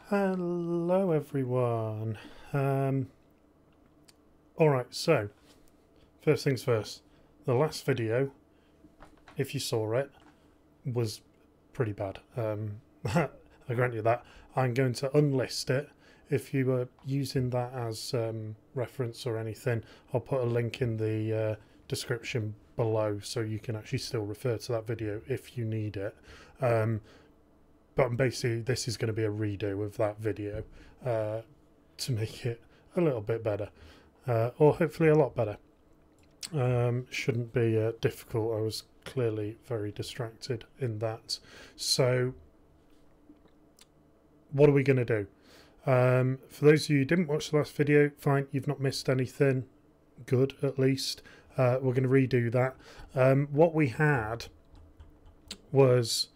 Hello everyone. Alright, so first things first. The last video, if you saw it, was pretty bad. I grant you that. I'm going to unlist it. If you were using that as reference or anything, I'll put a link in the description below so you can actually still refer to that video if you need it. But basically this is going to be a redo of that video to make it a little bit better, or hopefully a lot better. Shouldn't be difficult. I was clearly very distracted in that. So what are we going to do? For those of you who didn't watch the last video, fine, you've not missed anything. Good, at least. We're going to redo that. What we had was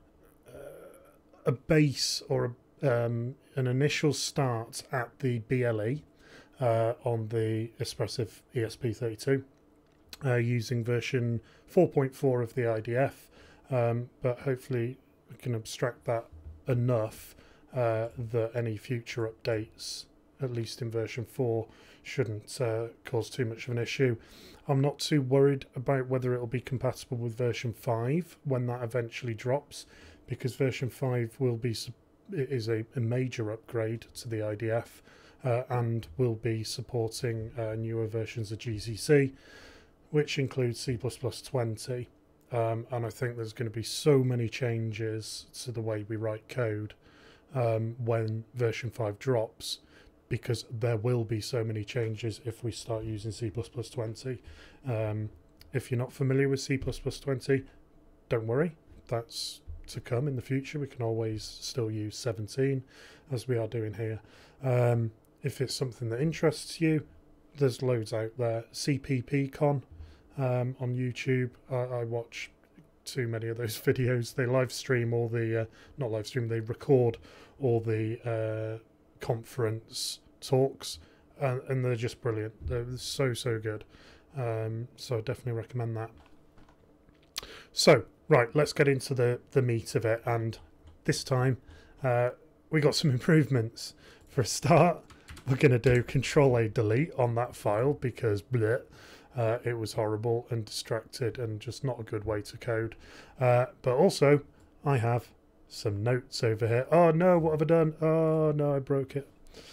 a base or an initial start at the BLE on the Espressif ESP32 using version 4.4 of the IDF, but hopefully we can abstract that enough that any future updates, at least in version 4, shouldn't cause too much of an issue. I'm not too worried about whether it will be compatible with version 5 when that eventually drops, because version 5 is a major upgrade to the IDF and will be supporting newer versions of GCC, which includes C++20. And I think there's going to be so many changes to the way we write code when version 5 drops, because there will be so many changes if we start using C++20. If you're not familiar with C++20, don't worry, that's to come in the future. We can always still use 17 as we are doing here. If it's something that interests you, there's loads out there. CPPCon on YouTube, I watch too many of those videos. They live stream all the not live stream, they record all the conference talks, and they're just brilliant. They're so good. So I definitely recommend that. So right, let's get into the meat of it, and this time we got some improvements. For a start, we're going to do Control-A delete on that file because bleh, it was horrible and distracted and just not a good way to code. But also, I have some notes over here. Oh no, what have I done? Oh no, I broke it.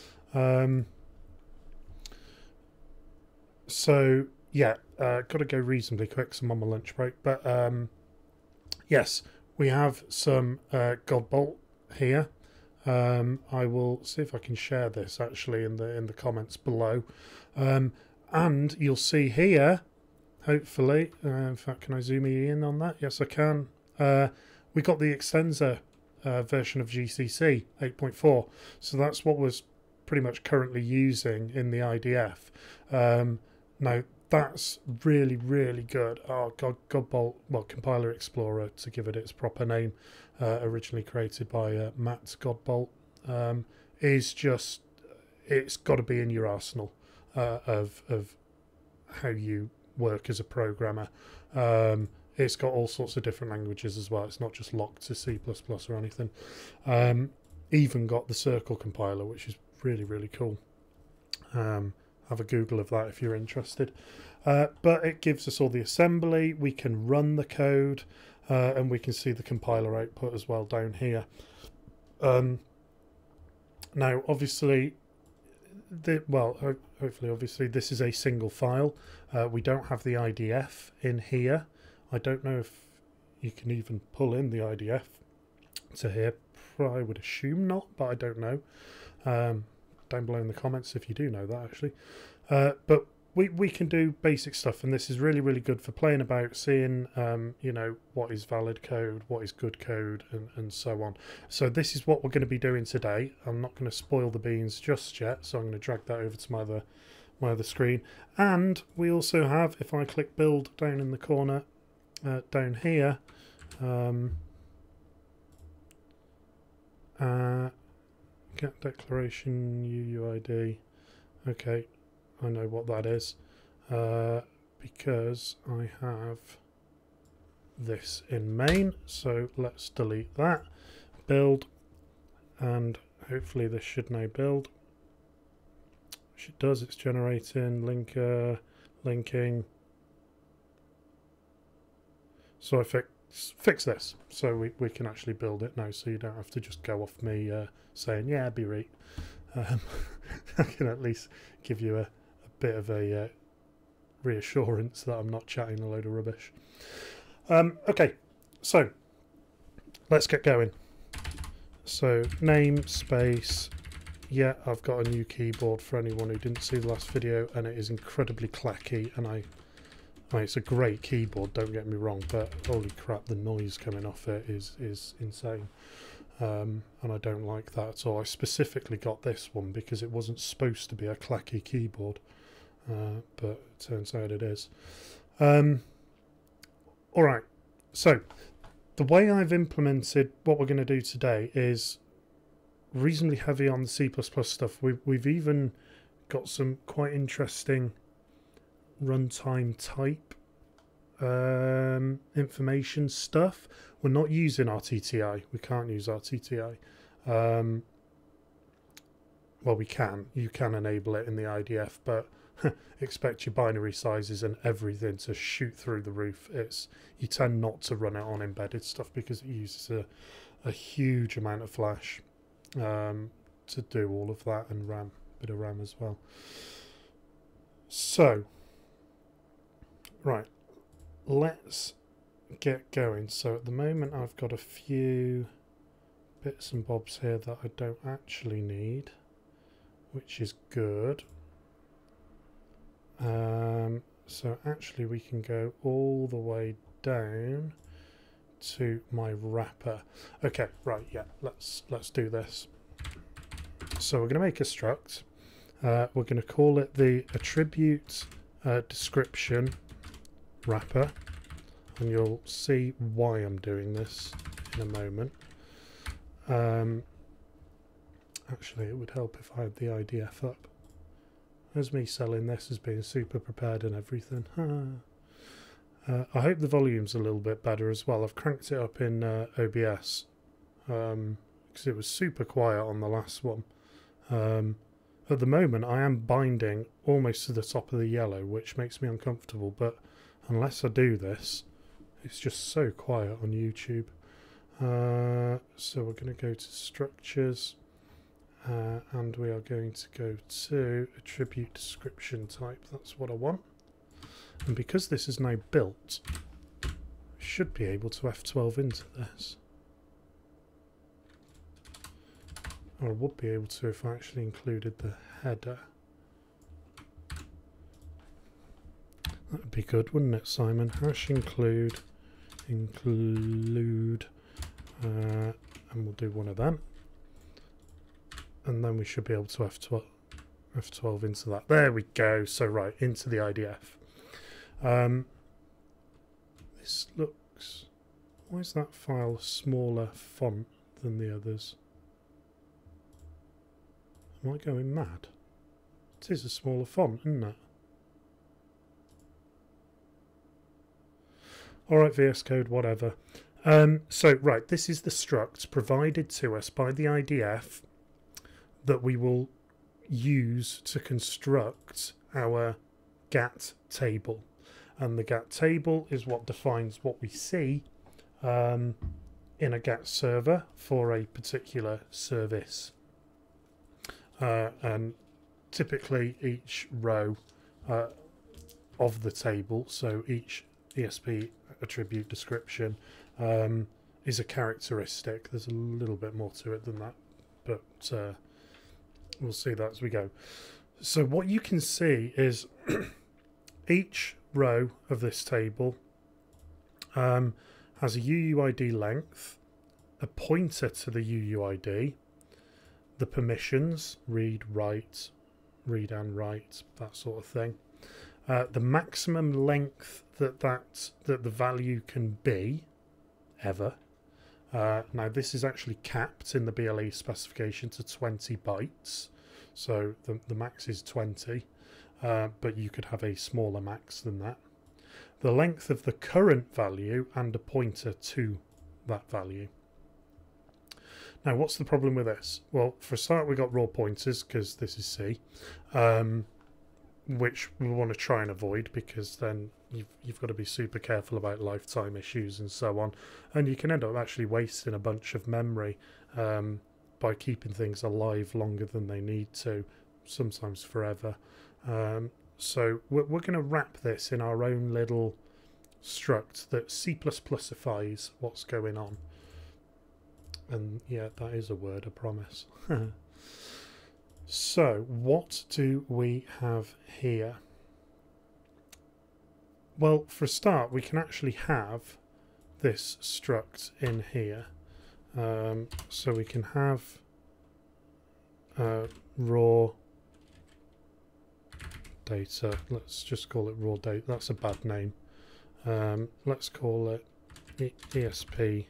So yeah, got to go reasonably quick, so I'm on my lunch break. But yes, we have some Godbolt here. I will see if I can share this actually in the comments below, and you'll see here, hopefully. In fact, can I zoom in on that? Yes, I can. We got the extensor version of GCC 8.4, so that's what was pretty much currently using in the IDF. Now that's really good. Oh god, Godbolt, well, Compiler Explorer to give it its proper name, originally created by Matt Godbolt, is just, it's got to be in your arsenal of how you work as a programmer. It's got all sorts of different languages as well. It's not just locked to C++ or anything. Even got the Circle compiler, which is really cool. Have a Google of that if you're interested. But it gives us all the assembly. We can run the code, and we can see the compiler output as well down here. Now, obviously, hopefully, obviously, this is a single file. We don't have the IDF in here. I don't know if you can even pull in the IDF to here. I would assume not, but I don't know. Down below in the comments if you do know that, actually. But we can do basic stuff, and this is really good for playing about, seeing you know, what is valid code, what is good code, and so on. So this is what we're going to be doing today. I'm not going to spoil the beans just yet, so I'm going to drag that over to my other screen. And we also have, if I click build down in the corner down here, get declaration UUID. Okay, I know what that is because I have this in main. So let's delete that. Build, and Hopefully this should now build. Which it does, it's generating, linker, linking. So I fix this, so we can actually build it now, so you don't have to just go off me saying, yeah, be right. I can at least give you a bit of a reassurance that I'm not chatting a load of rubbish. Okay, so let's get going. So namespace, yeah, I've got a new keyboard for anyone who didn't see the last video, and it is incredibly clacky, and I mean, it's a great keyboard, don't get me wrong, but holy crap, the noise coming off it is insane. And I don't like that at all. I specifically got this one because it wasn't supposed to be a clacky keyboard, but it turns out it is. Alright, so the way I've implemented what we're going to do today is reasonably heavy on the C++ stuff. We've even got some quite interesting runtime type information stuff. We're not using RTTI. We can't use RTTI. Well, we can. You can enable it in the IDF, but expect your binary sizes and everything to shoot through the roof. You tend not to run it on embedded stuff because it uses a huge amount of flash to do all of that, and RAM, a bit of RAM as well. So, right, let's get going. So at the moment I've got a few bits and bobs here that I don't actually need, which is good. So actually we can go all the way down to my wrapper. Okay, right, yeah, let's do this. So we're going to make a struct. We're going to call it the attribute description wrapper, and you'll see why I'm doing this in a moment. Actually, it would help if I had the IDF up. There's me selling this as being super prepared and everything. I hope the volume's a little bit better as well. I've cranked it up in OBS because it was super quiet on the last one. At the moment I am binding almost to the top of the yellow, which makes me uncomfortable, but unless I do this, it's just so quiet on YouTube. So we're going to go to structures, and we are going to go to attribute description type. That's what I want. And because this is now built, I should be able to F12 into this. Or I would be able to if I actually included the header. That would be good, wouldn't it, Simon? Hash include, and we'll do one of them. And then we should be able to F12 into that. There we go. So right, into the IDF. This looks... Why is that file a smaller font than the others? Am I going mad? It is a smaller font, isn't it? Alright, VS Code, whatever. So, right, this is the struct provided to us by the IDF that we will use to construct our GAT table. And the GAT table is what defines what we see in a GAT server for a particular service. And typically each row of the table, so each ESP attribute description is a characteristic. There's a little bit more to it than that, but we'll see that as we go. So what you can see is each row of this table has a UUID length, a pointer to the UUID, the permissions, read, write, read and write, that sort of thing. The maximum length that the value can be ever. Now this is actually capped in the BLE specification to 20 bytes, so the max is 20, but you could have a smaller max than that. The length of the current value and a pointer to that value. Now, what's the problem with this? Well, for a start, we got raw pointers because this is C, which we want to try and avoid because then you've got to be super careful about lifetime issues and so on, and you can end up actually wasting a bunch of memory by keeping things alive longer than they need to, sometimes forever. So we're going to wrap this in our own little struct that C++ifies what's going on. And yeah, that is a word, I promise. So what do we have here? Well, for a start, we can actually have this struct in here. So we can have raw data. Let's just call it raw data. That's a bad name. Let's call it ESP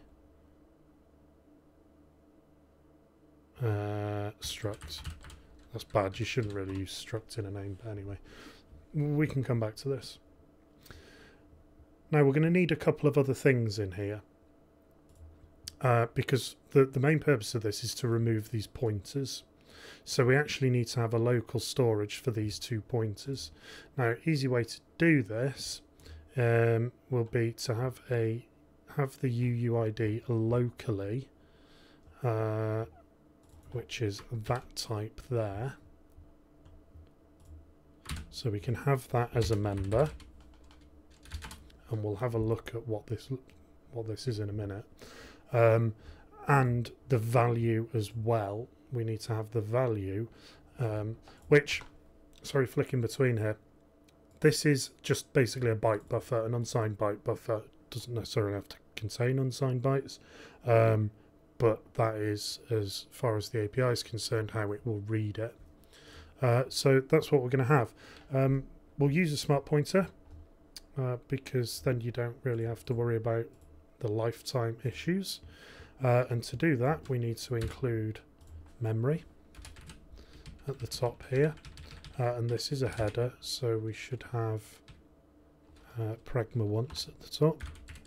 struct. That's bad. You shouldn't really use struct in a name, but anyway, we can come back to this. Now we're going to need a couple of other things in here because the main purpose of this is to remove these pointers. So we actually need to have a local storage for these 2 pointers. Now, easy way to do this will be to have the UUID locally, which is that type there. So we can have that as a member, and we'll have a look at what this is in a minute. And the value as well. We need to have the value, which, sorry, flicking between here. This is just basically a byte buffer. An unsigned byte buffer doesn't necessarily have to contain unsigned bytes, but that is, as far as the API is concerned, how it will read it. So that's what we're going to have. We'll use a smart pointer because then you don't really have to worry about the lifetime issues. And to do that, we need to include memory at the top here, and this is a header, so we should have pragma once at the top,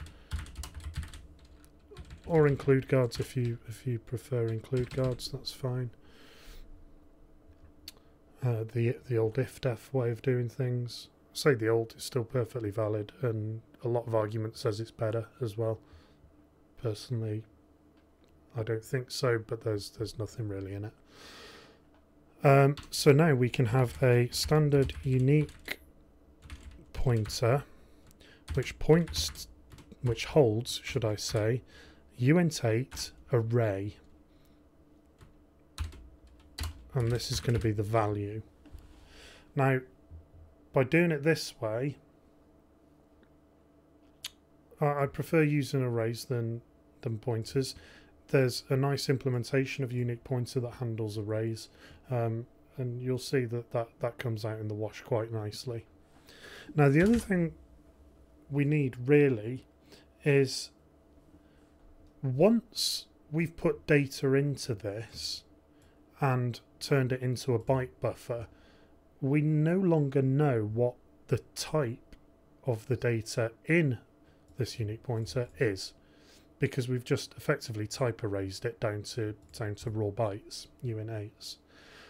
or include guards if you prefer include guards, that's fine. The old if-def way of doing things. I say the old is still perfectly valid, and a lot of argument says it's better as well. Personally, I don't think so, but there's nothing really in it. So now we can have a standard unique pointer which holds, should I say, uint8 array, and this is going to be the value. Now, by doing it this way, I prefer using arrays than pointers. There's a nice implementation of unique pointer that handles arrays, and you'll see that comes out in the wash quite nicely. Now, the other thing we need really is, once we've put data into this and turned it into a byte buffer, we no longer know what the type of the data in this unique pointer is, because we've just effectively type erased it down to raw bytes, uint8s.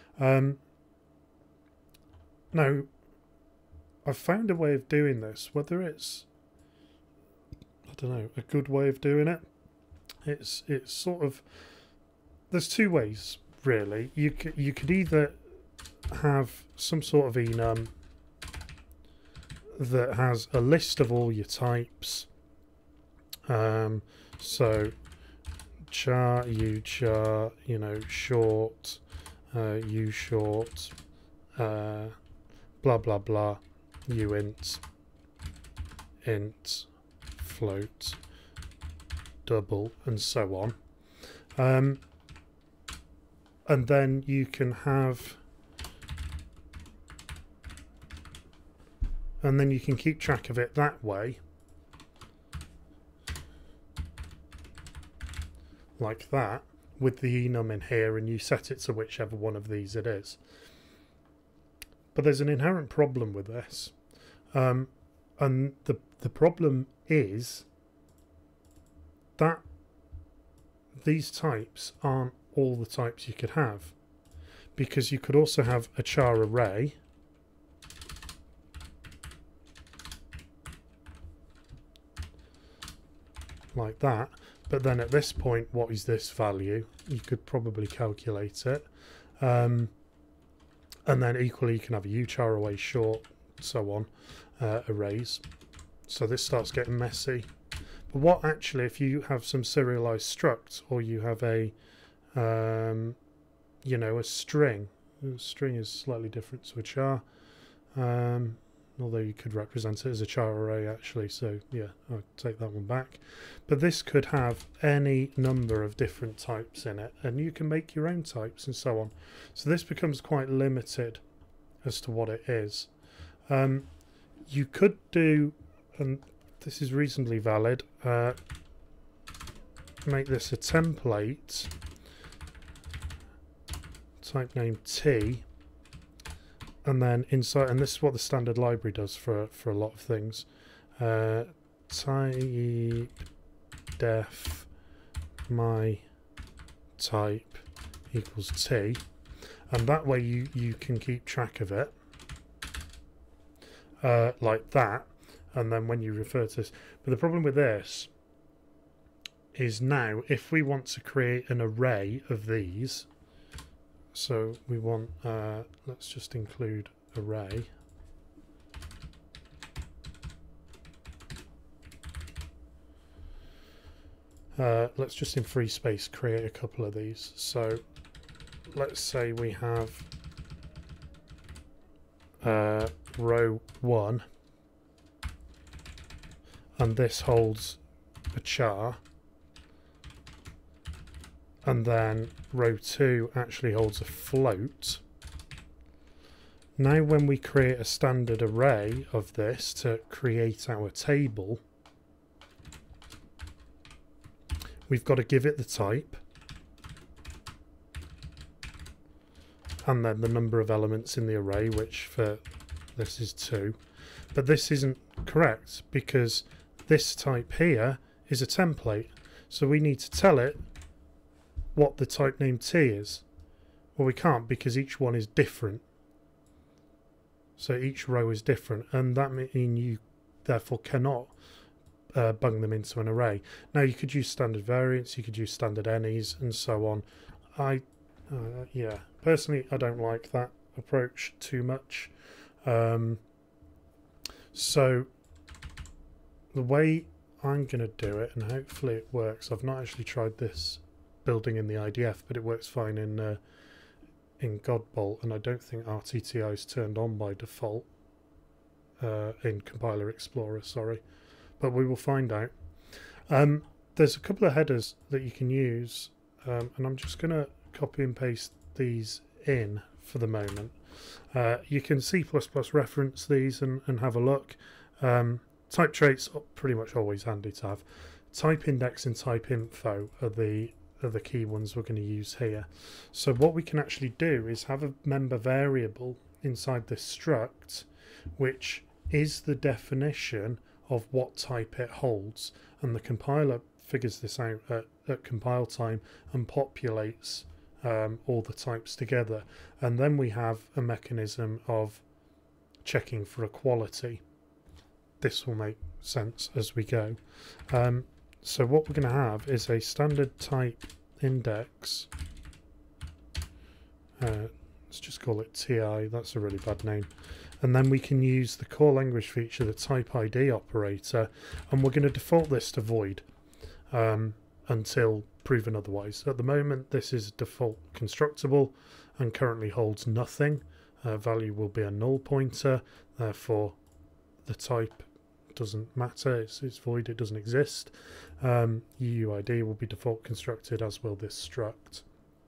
Now, I've found a way of doing this. Whether it's, I don't know, a good way of doing it, it's sort of, there's 2 ways really. You could either have some sort of enum that has a list of all your types. So char, uchar, short, ushort, blah blah blah, uint, int, float, double, and so on. And then you can have, and then you can keep track of it that way, like that, with the enum in here, and you set it to whichever one of these it is. But there's an inherent problem with this, and the problem is that these types aren't all the types you could have, because you could also have a char array like that, but then at this point, what is this value? You could probably calculate it, and then equally you can have a uchar array short, so on, arrays. So this starts getting messy. But what actually, if you have some serialized struct, or you have a you know, a string is slightly different to a char, although you could represent it as a char array actually, so yeah, I'll take that one back. But this could have any number of different types in it, and you can make your own types and so on. So this becomes quite limited as to what it is. You could do, and this is reasonably valid, make this a template, type name T, and then inside, and this is what the standard library does for a lot of things, type def my type equals T, and that way you can keep track of it like that, and then when you refer to this. But the problem with this is now if we want to create an array of these, so we want, let's just include array. Let's just in free space create a couple of these. So let's say we have row 1, and this holds a char, and then row 2 actually holds a float. Now when we create a standard array of this to create our table, we've got to give it the type and then the number of elements in the array, which for this is 2. But this isn't correct because this type here is a template, so we need to tell it what the type name T is. Well, we can't because each one is different. So each row is different, and that means you therefore cannot bung them into an array. Now you could use standard variants, you could use standard any's and so on. Yeah, personally I don't like that approach too much. So the way I'm going to do it, and hopefully it works, I've not actually tried this building in the IDF, but it works fine in Godbolt, and I don't think RTTI is turned on by default in Compiler Explorer, sorry, but we will find out. There's a couple of headers that you can use, and I'm just going to copy and paste these in for the moment. You can C++ reference these and have a look. Type traits are pretty much always handy to have. Type index and type info are the key ones we're going to use here. So what we can actually do is have a member variable inside this struct, which is the definition of what type it holds, and the compiler figures this out at compile time and populates all the types together, and then we have a mechanism of checking for equality. This will make sense as we go. So what we're going to have is a standard type index. Let's just call it TI. That's a really bad name. And then we can use the core language feature, the type ID operator, and we're going to default this to void until proven otherwise. At the moment, this is default constructible and currently holds nothing. Value will be a null pointer, therefore the type doesn't matter, it's void, it doesn't exist. UUID will be default constructed, as will this struct.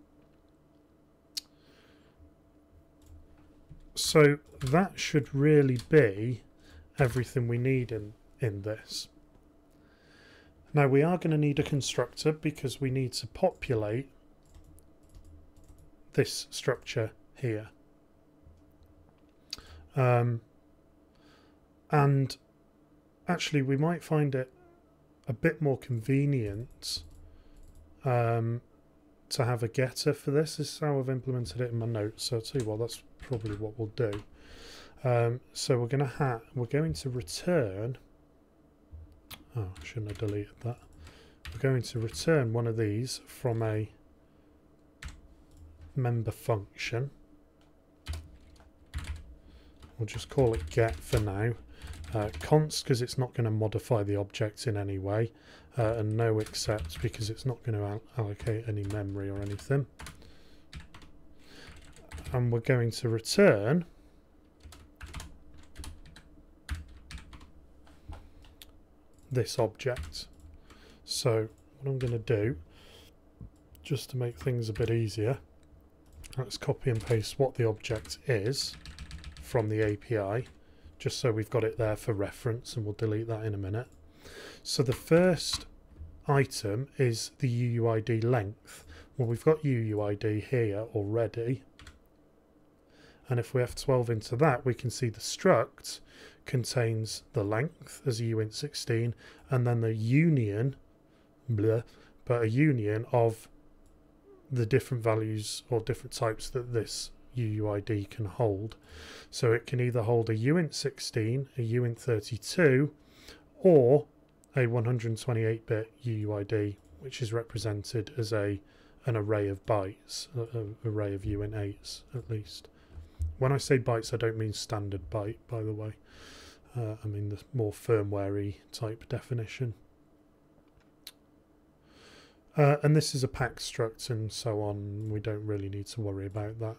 So that should really be everything we need in this. Now we are going to need a constructor because we need to populate this structure here. And actually we might find it a bit more convenient to have a getter for this. This is how I've implemented it in my notes. So I'll tell you what, that's probably what we'll do. So we're going to return. Oh, I shouldn't have deleted that. We're going to return one of these from a member function. We'll just call it get for now. Const because it's not going to modify the object in any way, and no accept because it's not going to allocate any memory or anything. And we're going to return this object. So what I'm going to do, just to make things a bit easier, let's copy and paste what the object is from the API, just so we've got it there for reference, and we'll delete that in a minute. So the first item is the UUID length. Well, we've got UUID here already, and if we F12 into that, we can see the struct contains the length as a uint16, and then the union, but a union of the different values or different types that this UUID can hold. So it can either hold a uint16, a uint32, or a 128-bit UUID, which is represented as an array of bytes, an array of uint8s at least. When I say bytes, I don't mean standard byte, by the way. I mean the more firmware-y type definition. And this is a pack struct and so on. We don't really need to worry about that.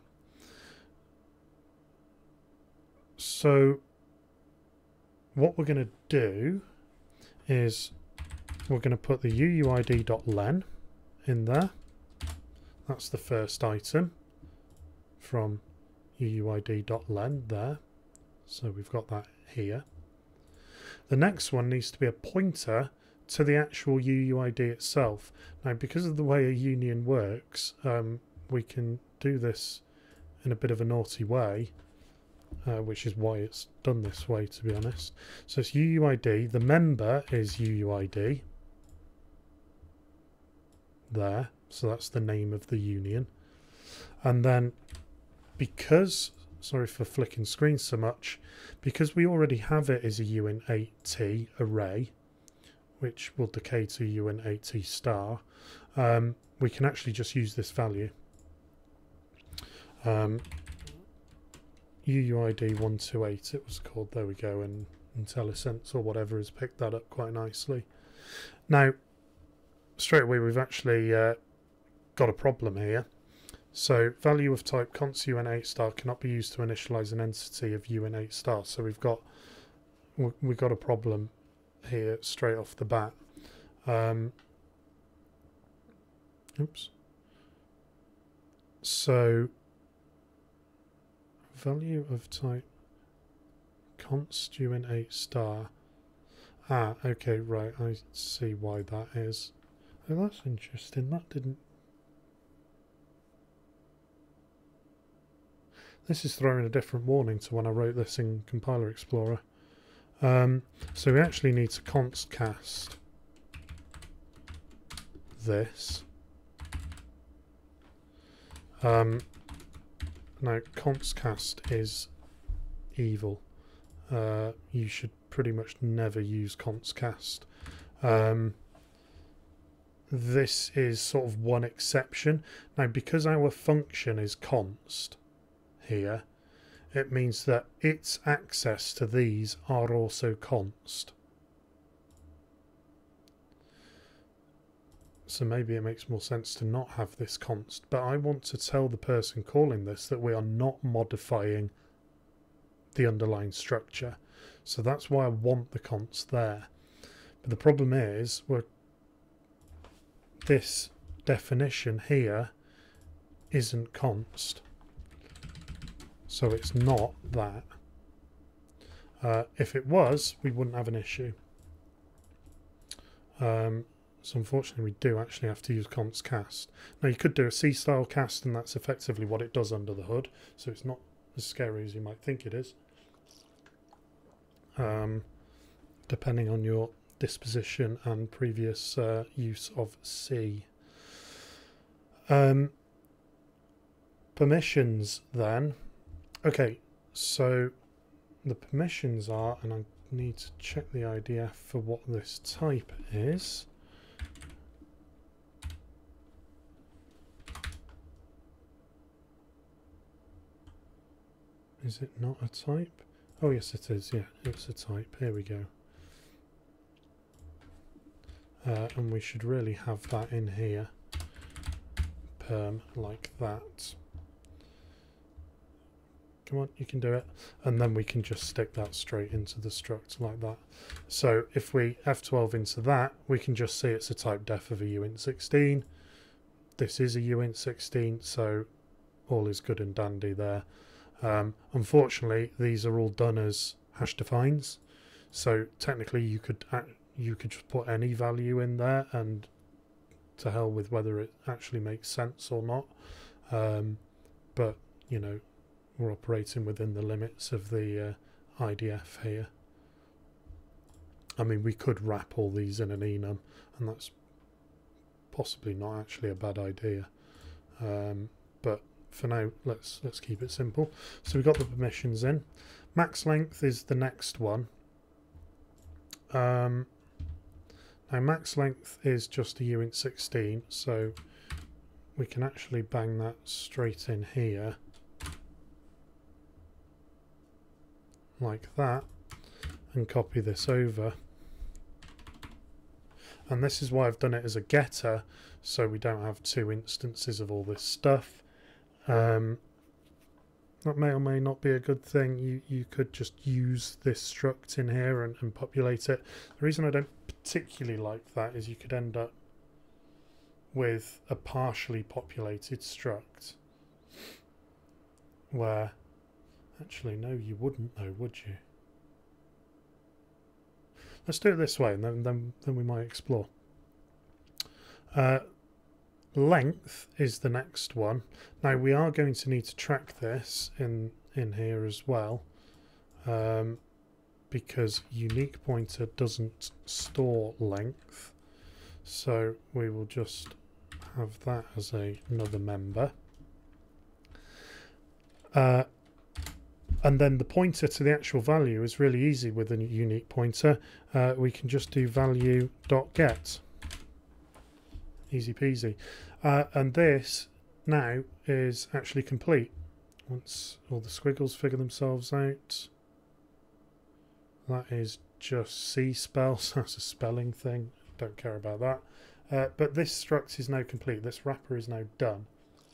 So what we're going to do is we're going to put the uuid.len in there. That's the first item from uuid.len there. So we've got that here. The next one needs to be a pointer to the actual UUID itself. Now, because of the way a union works, we can do this in a bit of a naughty way, which is why it's done this way, to be honest. So it's UUID, the member is UUID there, so that's the name of the union. And then because, sorry for flicking screens so much, because we already have it as a uint8t array, which will decay to uint8t star, we can actually just use this value. UUID128 it was called, there we go, and IntelliSense or whatever has picked that up quite nicely. Now, straight away we've actually got a problem here. So value of type const uint8 star cannot be used to initialize an entity of uint8 star. So we've got a problem here straight off the bat. Oops. So value of type const uint8 star. Ah, okay, right. I see why that is. Oh, that's interesting. That didn't. This is throwing a different warning to when I wrote this in Compiler Explorer. So we actually need to const cast this. Now const cast is evil. You should pretty much never use const cast. This is sort of one exception. Now, because our function is const here, it means that its access to these are also const. So maybe it makes more sense to not have this const, but I want to tell the person calling this that we are not modifying the underlying structure. So that's why I want the const there. But the problem is, this definition here isn't const. So it's not that. If it was, we wouldn't have an issue. So unfortunately we do actually have to use const cast. Now you could do a C-style cast and that's effectively what it does under the hood. So it's not as scary as you might think it is. Depending on your disposition and previous use of C. Permissions then. Okay, so the permissions are, and I need to check the IDF for what this type is. Is it not a type? Oh yes it is, yeah, it's a type. Here we go. And we should really have that in here. Perm, like that. Come on, you can do it. And then we can just stick that straight into the struct like that. So if we F12 into that, we can just see it's a type def of a uint16. This is a uint16, so all is good and dandy there. Unfortunately, these are all done as hash defines. So technically you could just put any value in there and to hell with whether it actually makes sense or not. But, you know, we're operating within the limits of the IDF here. I mean, we could wrap all these in an enum, and that's possibly not actually a bad idea. But for now, let's keep it simple. So we've got the permissions in. Max length is the next one. Now max length is just a uint16, so we can actually bang that straight in here like that and copy this over. And this is why I've done it as a getter, so we don't have two instances of all this stuff. That may or may not be a good thing. You could just use this struct in here and populate it. The reason I don't particularly like that is you could end up with a partially populated struct where, actually no, you wouldn't though, would you? Let's do it this way, and then we might explore. Length is the next one. Now we are going to need to track this in here as well, because unique pointer doesn't store length, so we will just have that as another member. And then the pointer to the actual value is really easy with a unique pointer. We can just do value.get. Easy peasy. And this now is actually complete. Once all the squiggles figure themselves out. That is just C spells. That's a spelling thing. Don't care about that. But this struct is now complete. This wrapper is now done.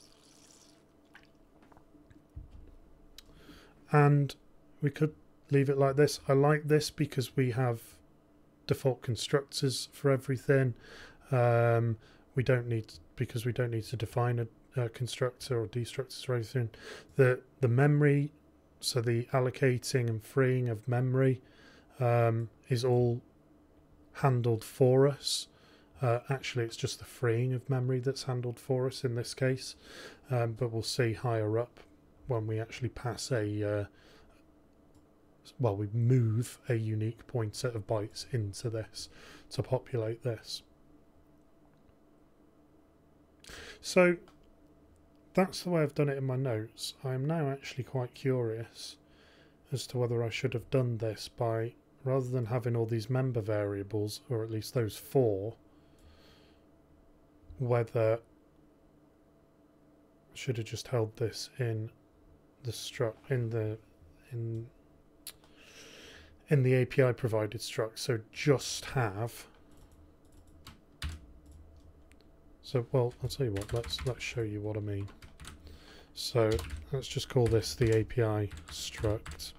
And we could leave it like this. I like this because we have default constructors for everything. We don't need to define a constructor or destructors or anything. The memory, so the allocating and freeing of memory, is all handled for us. Actually, it's just the freeing of memory that's handled for us in this case, but we'll see higher up when we actually pass we move a unique pointer of bytes into this to populate this. So that's the way I've done it in my notes. I'm now actually quite curious as to whether I should have done this by, rather than having all these member variables, or at least those 4, whether I should have just held this in the struct in the API provided struct. So just have. So well, I'll tell you what. Let's show you what I mean. So let's just call this the API struct.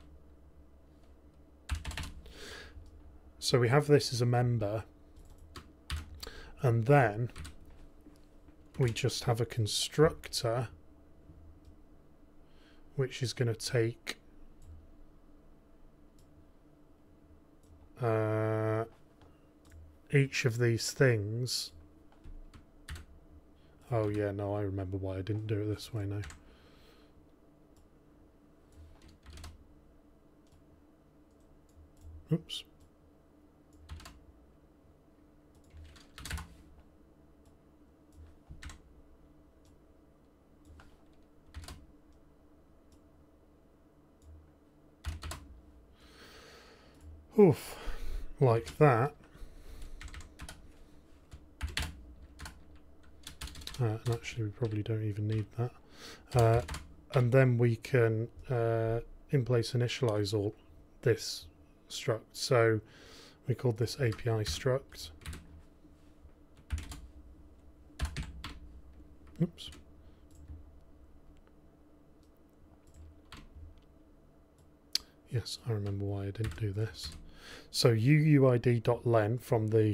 So we have this as a member, and then we just have a constructor which is going to take each of these things. Oh yeah, no, I remember why I didn't do it this way now. Oops. Oof, like that. And actually we probably don't even need that. And then we can in place initialize all this struct. So we called this API struct. Oops. Yes, I remember why I didn't do this. So uuid.len from the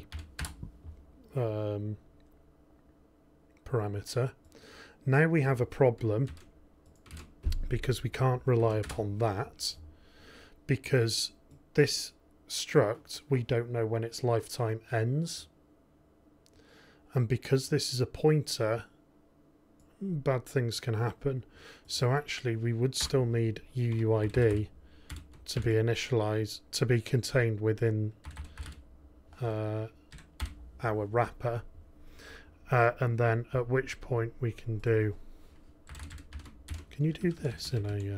parameter. Now we have a problem because we can't rely upon that, because this struct, we don't know when its lifetime ends. And because this is a pointer, bad things can happen. So actually we would still need uuid to be initialized, to be contained within our wrapper, and then at which point we can do, can you do this in a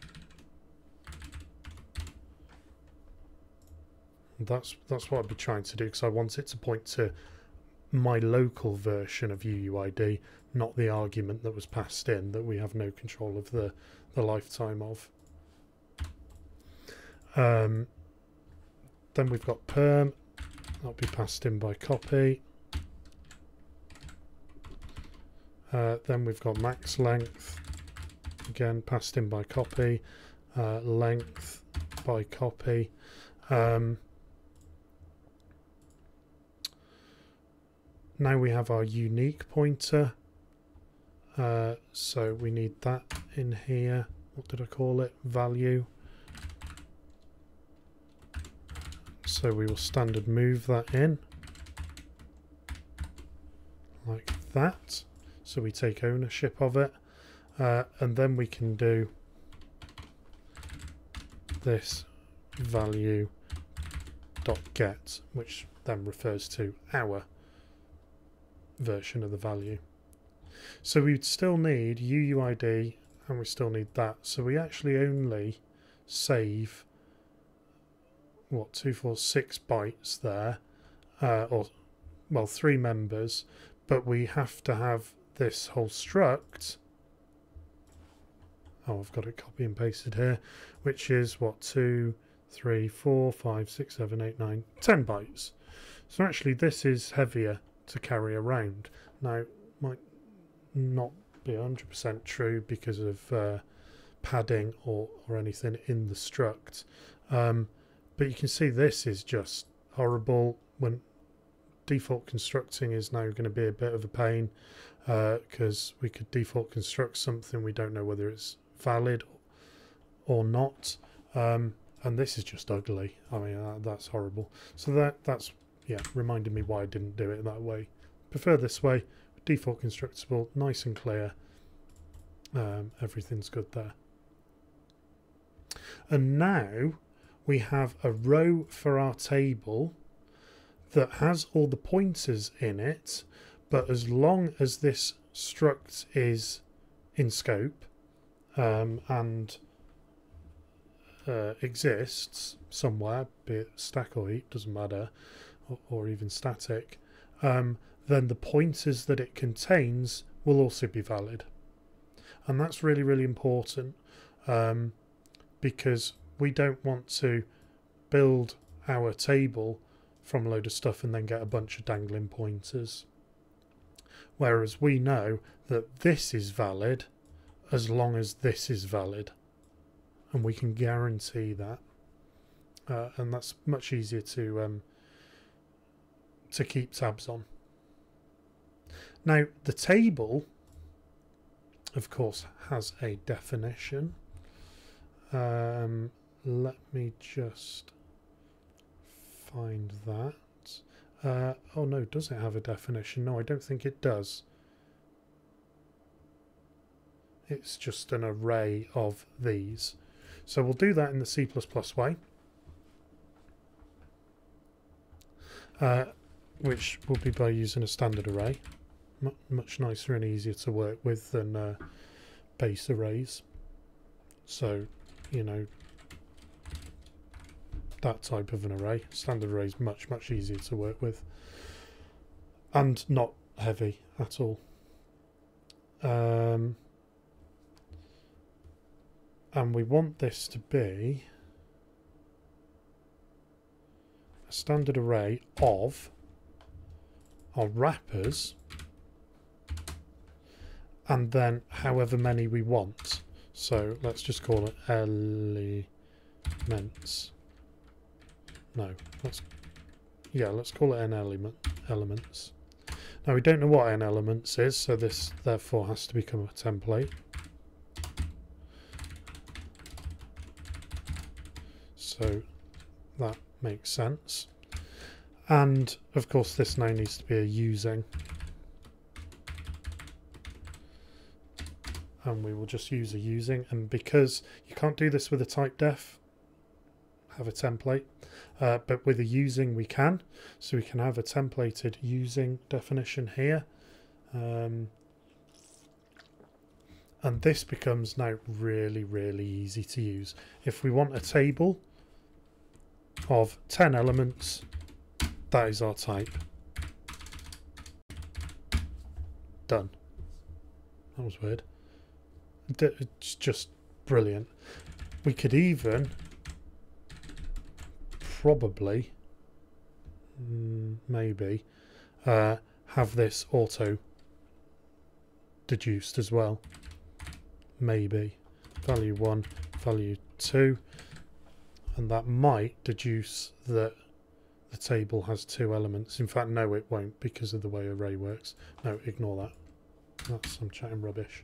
that's what I'd be trying to do, because I want it to point to my local version of uuid, not the argument that was passed in that we have no control of the lifetime of. Then we've got perm, that'll be passed in by copy. Then we've got max length, again passed in by copy, length by copy. Now we have our unique pointer, so we need that in here. What did I call it? Value. So we will standard move that in like that, so we take ownership of it, and then we can do this value dot get, which then refers to our version of the value. So we'd still need uuid, and we still need that, so we actually only save what, 246 bytes there, or well 3 members, but we have to have this whole struct, oh I've got it copy and pasted here, which is what, 2, 3, 4, 5, 6, 7, 8, 9, 10 bytes. So actually this is heavier to carry around. Now might not be 100% true because of padding or anything in the struct, but you can see this is just horrible. When default constructing is now going to be a bit of a pain, because we could default construct something, we don't know whether it's valid or not, and this is just ugly. I mean, that's horrible. So that's yeah, reminded me why I didn't do it that way. Prefer this way, default constructible, nice and clear. Everything's good there. And now we have a row for our table that has all the pointers in it, but as long as this struct is in scope and exists somewhere, be it stack or heap, doesn't matter, or even static, then the pointers that it contains will also be valid. And that's really, really important, because we don't want to build our table from a load of stuff and then get a bunch of dangling pointers. Whereas we know that this is valid as long as this is valid, and we can guarantee that, and that's much easier to keep tabs on. Now the table, of course, has a definition. Let me just find that. Oh no, does it have a definition? No, I don't think it does. It's just an array of these. So we'll do that in the C++ way, which will be by using a standard array. Much nicer and easier to work with than base arrays. So, you know, that type of an array. Standard array is much easier to work with and not heavy at all. And we want this to be a standard array of our wrappers and then however many we want. So let's just call it elements. No, let's call it n elements. Now we don't know what n elements is, so this therefore has to become a template. So that makes sense. And of course this now needs to be a using. And we will just use a using, and because you can't do this with a type def, have a template, but with a using we can. So we can have a templated using definition here. And this becomes now really easy to use. If we want a table of 10 elements, that is our type. Done. That was weird. It's just brilliant. We could even probably maybe have this auto deduced as well. Maybe value 1, value 2, and that might deduce that the table has 2 elements. In fact, no, it won't, because of the way array works. No, ignore that. I'm chatting rubbish.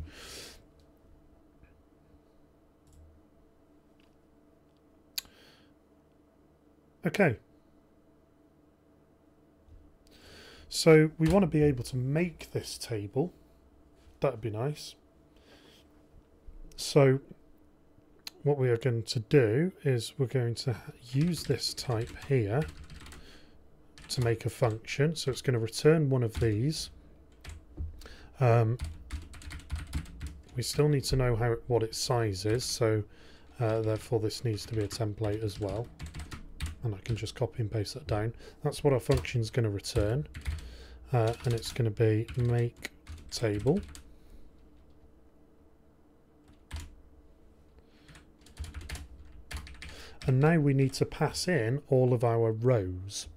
Okay, so we want to be able to make this table. That'd be nice. So what we are going to do is we're going to use this type here to make a function. So it's going to return one of these. We still need to know what its size is, so therefore this needs to be a template as well. And I can just copy and paste that down. That's what our function is going to return, and it's going to be make table. And now we need to pass in all of our rows.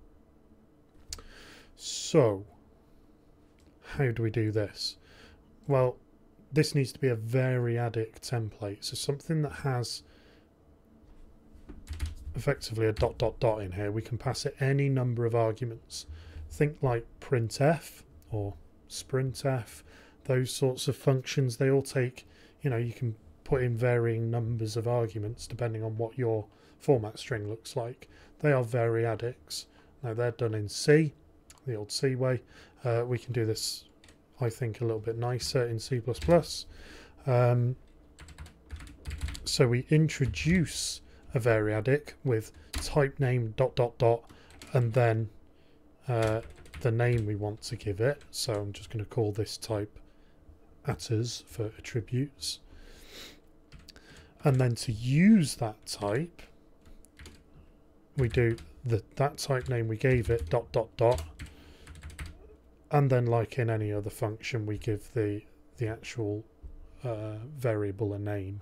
So how do we do this? Well, this needs to be a variadic template, so something that has effectively a ... in here. We can pass it any number of arguments. Think like printf or sprintf, those sorts of functions. They all take, you know, you can put in varying numbers of arguments depending on what your format string looks like. They are variadics. Now they're done in C, the old C way. We can do this, I think, a little bit nicer in C++. So we introduce a variadic with type name ... and then the name we want to give it. So I'm just going to call this type attrs for attributes. And then to use that type, we do that type name we gave it ... and then like in any other function we give the actual variable a name.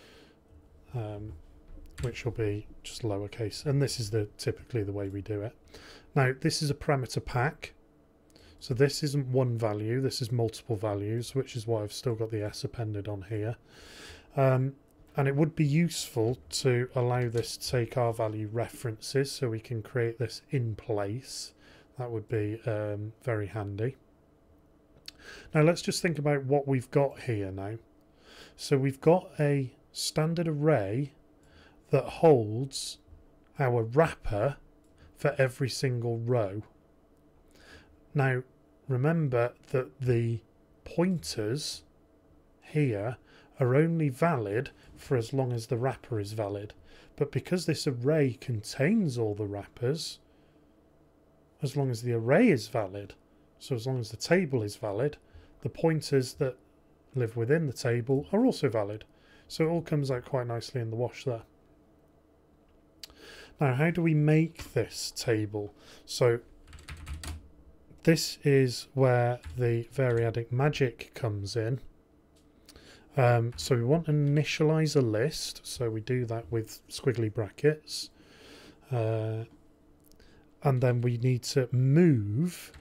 Which will be just lowercase, and this is typically the way we do it. Now this is a parameter pack, so this isn't one value, this is multiple values, which is why I've still got the s appended on here. And it would be useful to allow this to take our value references, so we can create this in place. That would be very handy. Now let's just think about what we've got here now. So we've got a standard array that holds our wrapper for every single row. Now remember that the pointers here are only valid for as long as the wrapper is valid, but because this array contains all the wrappers, as long as the array is valid, so as long as the table is valid, the pointers that live within the table are also valid. So it all comes out quite nicely in the wash there. Now, how do we make this table? So this is where the Variadic magic comes in. So we want to initialize a list. So we do that with squiggly brackets. And then we need to move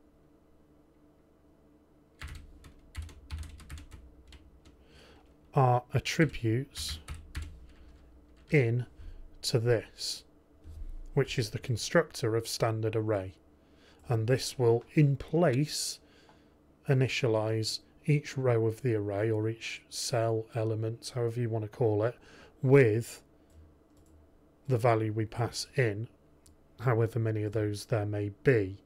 our attributes in to this, which is the constructor of standard array. And this will, in place, initialize each row of the array, or each cell, element, however you want to call it, with the value we pass in, however many of those there may be.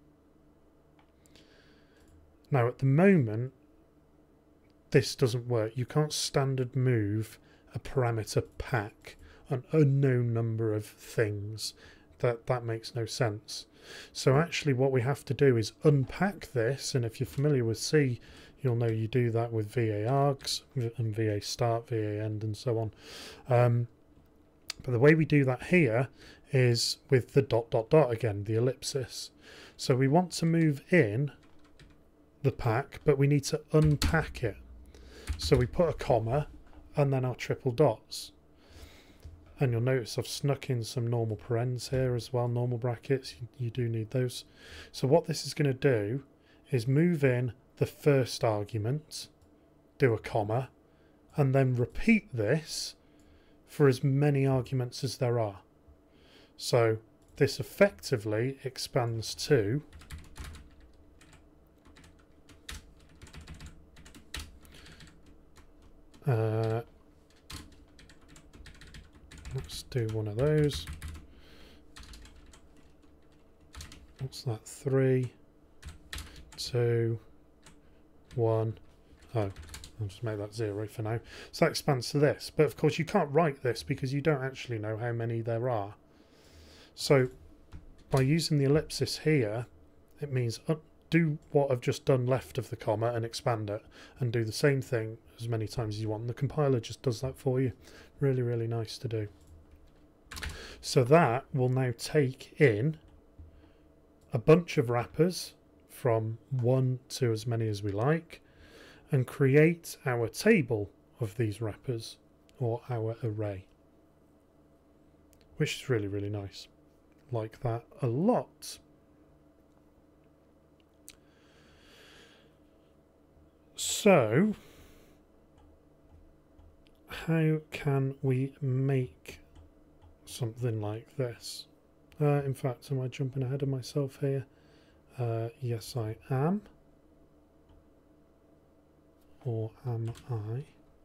Now, at the moment, this doesn't work. You can't standard move a parameter pack an unknown number of things. That makes no sense. So actually what we have to do is unpack this, and if you're familiar with C, you'll know you do that with VA args and VA start, VA end, and so on. But the way we do that here is with the ... again, the ellipsis. So we want to move in the pack, but we need to unpack it. So we put a comma and then our triple dots. And you'll notice I've snuck in some normal parens here as well, normal brackets. You do need those. So what this is going to do is move in the first argument, do a comma, and then repeat this for as many arguments as there are. So this effectively expands to let's do one of those. What's that? 3, 2, 1. Oh, I'll just make that 0 for now. So that expands to this. But of course you can't write this because you don't actually know how many there are. So by using the ellipsis here, it means do what I've just done left of the comma and expand it, and do the same thing as many times as you want. And the compiler just does that for you. Really, really nice to do. So that will now take in a bunch of wrappers from 1 to as many as we like, and create our table of these wrappers, or our array, which is really, really nice. Like that a lot. So how can we make something like this? In fact, am I jumping ahead of myself here? Yes, I am. Or am I?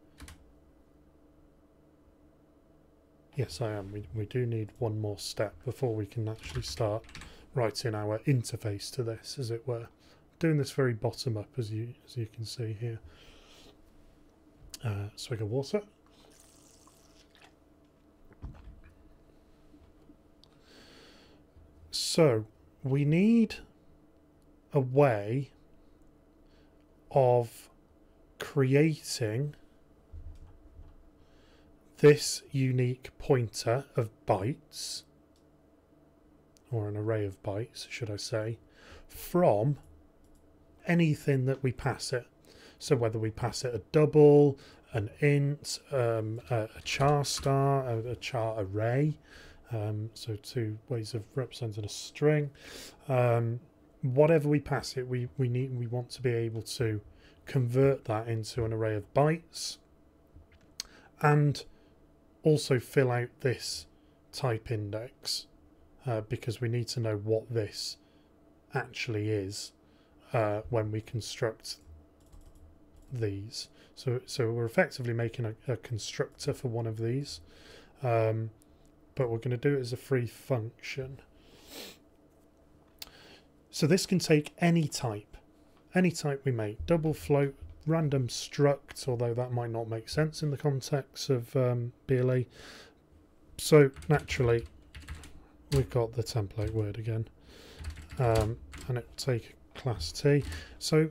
Yes, I am. We do need one more step before we can actually start writing our interface to this, as it were. Doing this very bottom up, as you can see here. Swig of water. So we need a way of creating this unique pointer of bytes, or an array of bytes, should I say, from anything that we pass it. So whether we pass it a double, an int, a char star, a char array, so two ways of representing a string. Whatever we pass it, we want to be able to convert that into an array of bytes, and also fill out this type index, because we need to know what this actually is when we construct these. So we're effectively making a constructor for one of these, but we're going to do it as a free function. So this can take any type we make. Double float, random struct, although that might not make sense in the context of BLE. So naturally we've got the template word again, and it will take class T. So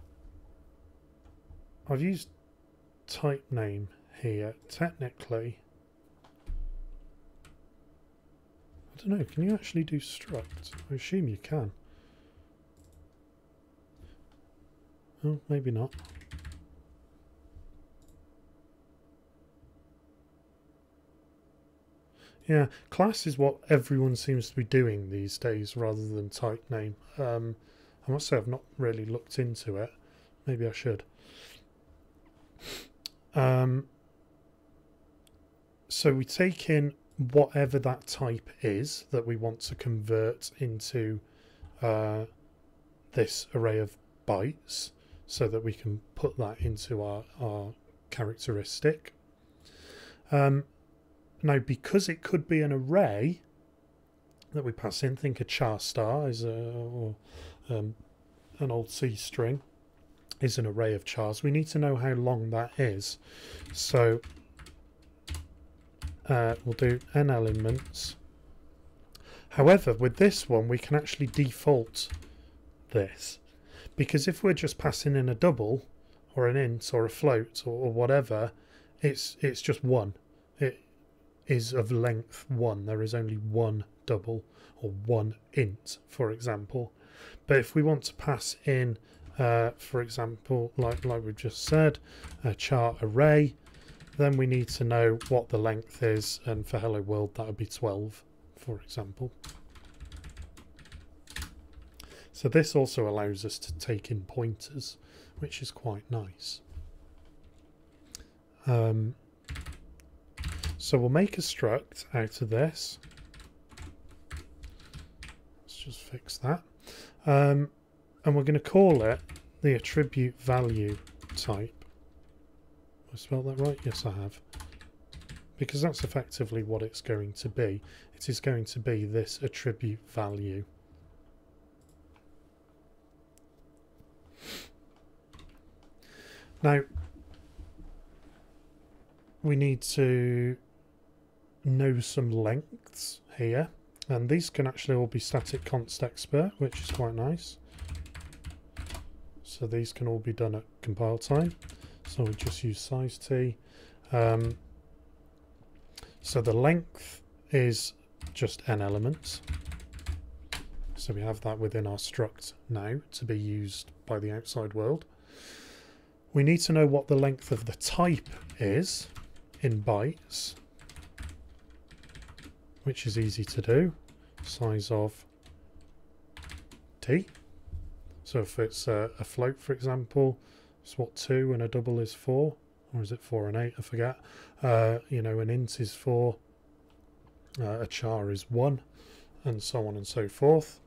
I've used type name here. Technically don't know, can you actually do struct? I assume you can. Oh, maybe not. Yeah, class is what everyone seems to be doing these days rather than type name. I must say I've not really looked into it. Maybe I should. So we take in whatever that type is that we want to convert into this array of bytes so that we can put that into our characteristic. Now, because it could be an array that we pass in, think a char star is an old C string is an array of chars. We need to know how long that is. So we'll do n elements. However, with this one, we can actually default this, because if we're just passing in a double or an int or a float or whatever, it's just one. It is of length 1. There is only one double or one int, for example. But if we want to pass in, for example, like we've just said, a char array, then we need to know what the length is, and for hello world that would be 12, for example. So this also allows us to take in pointers, which is quite nice. So we'll make a struct out of this. Let's just fix that. And we're going to call it the attribute value type. Have I spelled that right? Yes, I have. Because that's effectively what it's going to be. It is going to be this attribute value. Now, we need to know some lengths here, and these can actually all be static const expert, which is quite nice. So these can all be done at compile time. So we just use size t. So the length is just n elements. So we have that within our struct now to be used by the outside world. We need to know what the length of the type is in bytes, which is easy to do. Size of t. So if it's a float, for example, it's what, 2 and a double is 4, or is it 4 and 8? I forget. You know, an int is 4, a char is 1, and so on and so forth.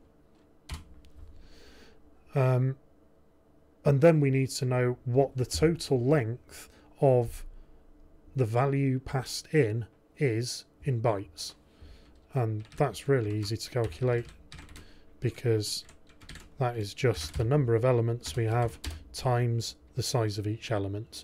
And then we need to know what the total length of the value passed in is in bytes. And that's really easy to calculate, because that is just the number of elements we have times the size of each element.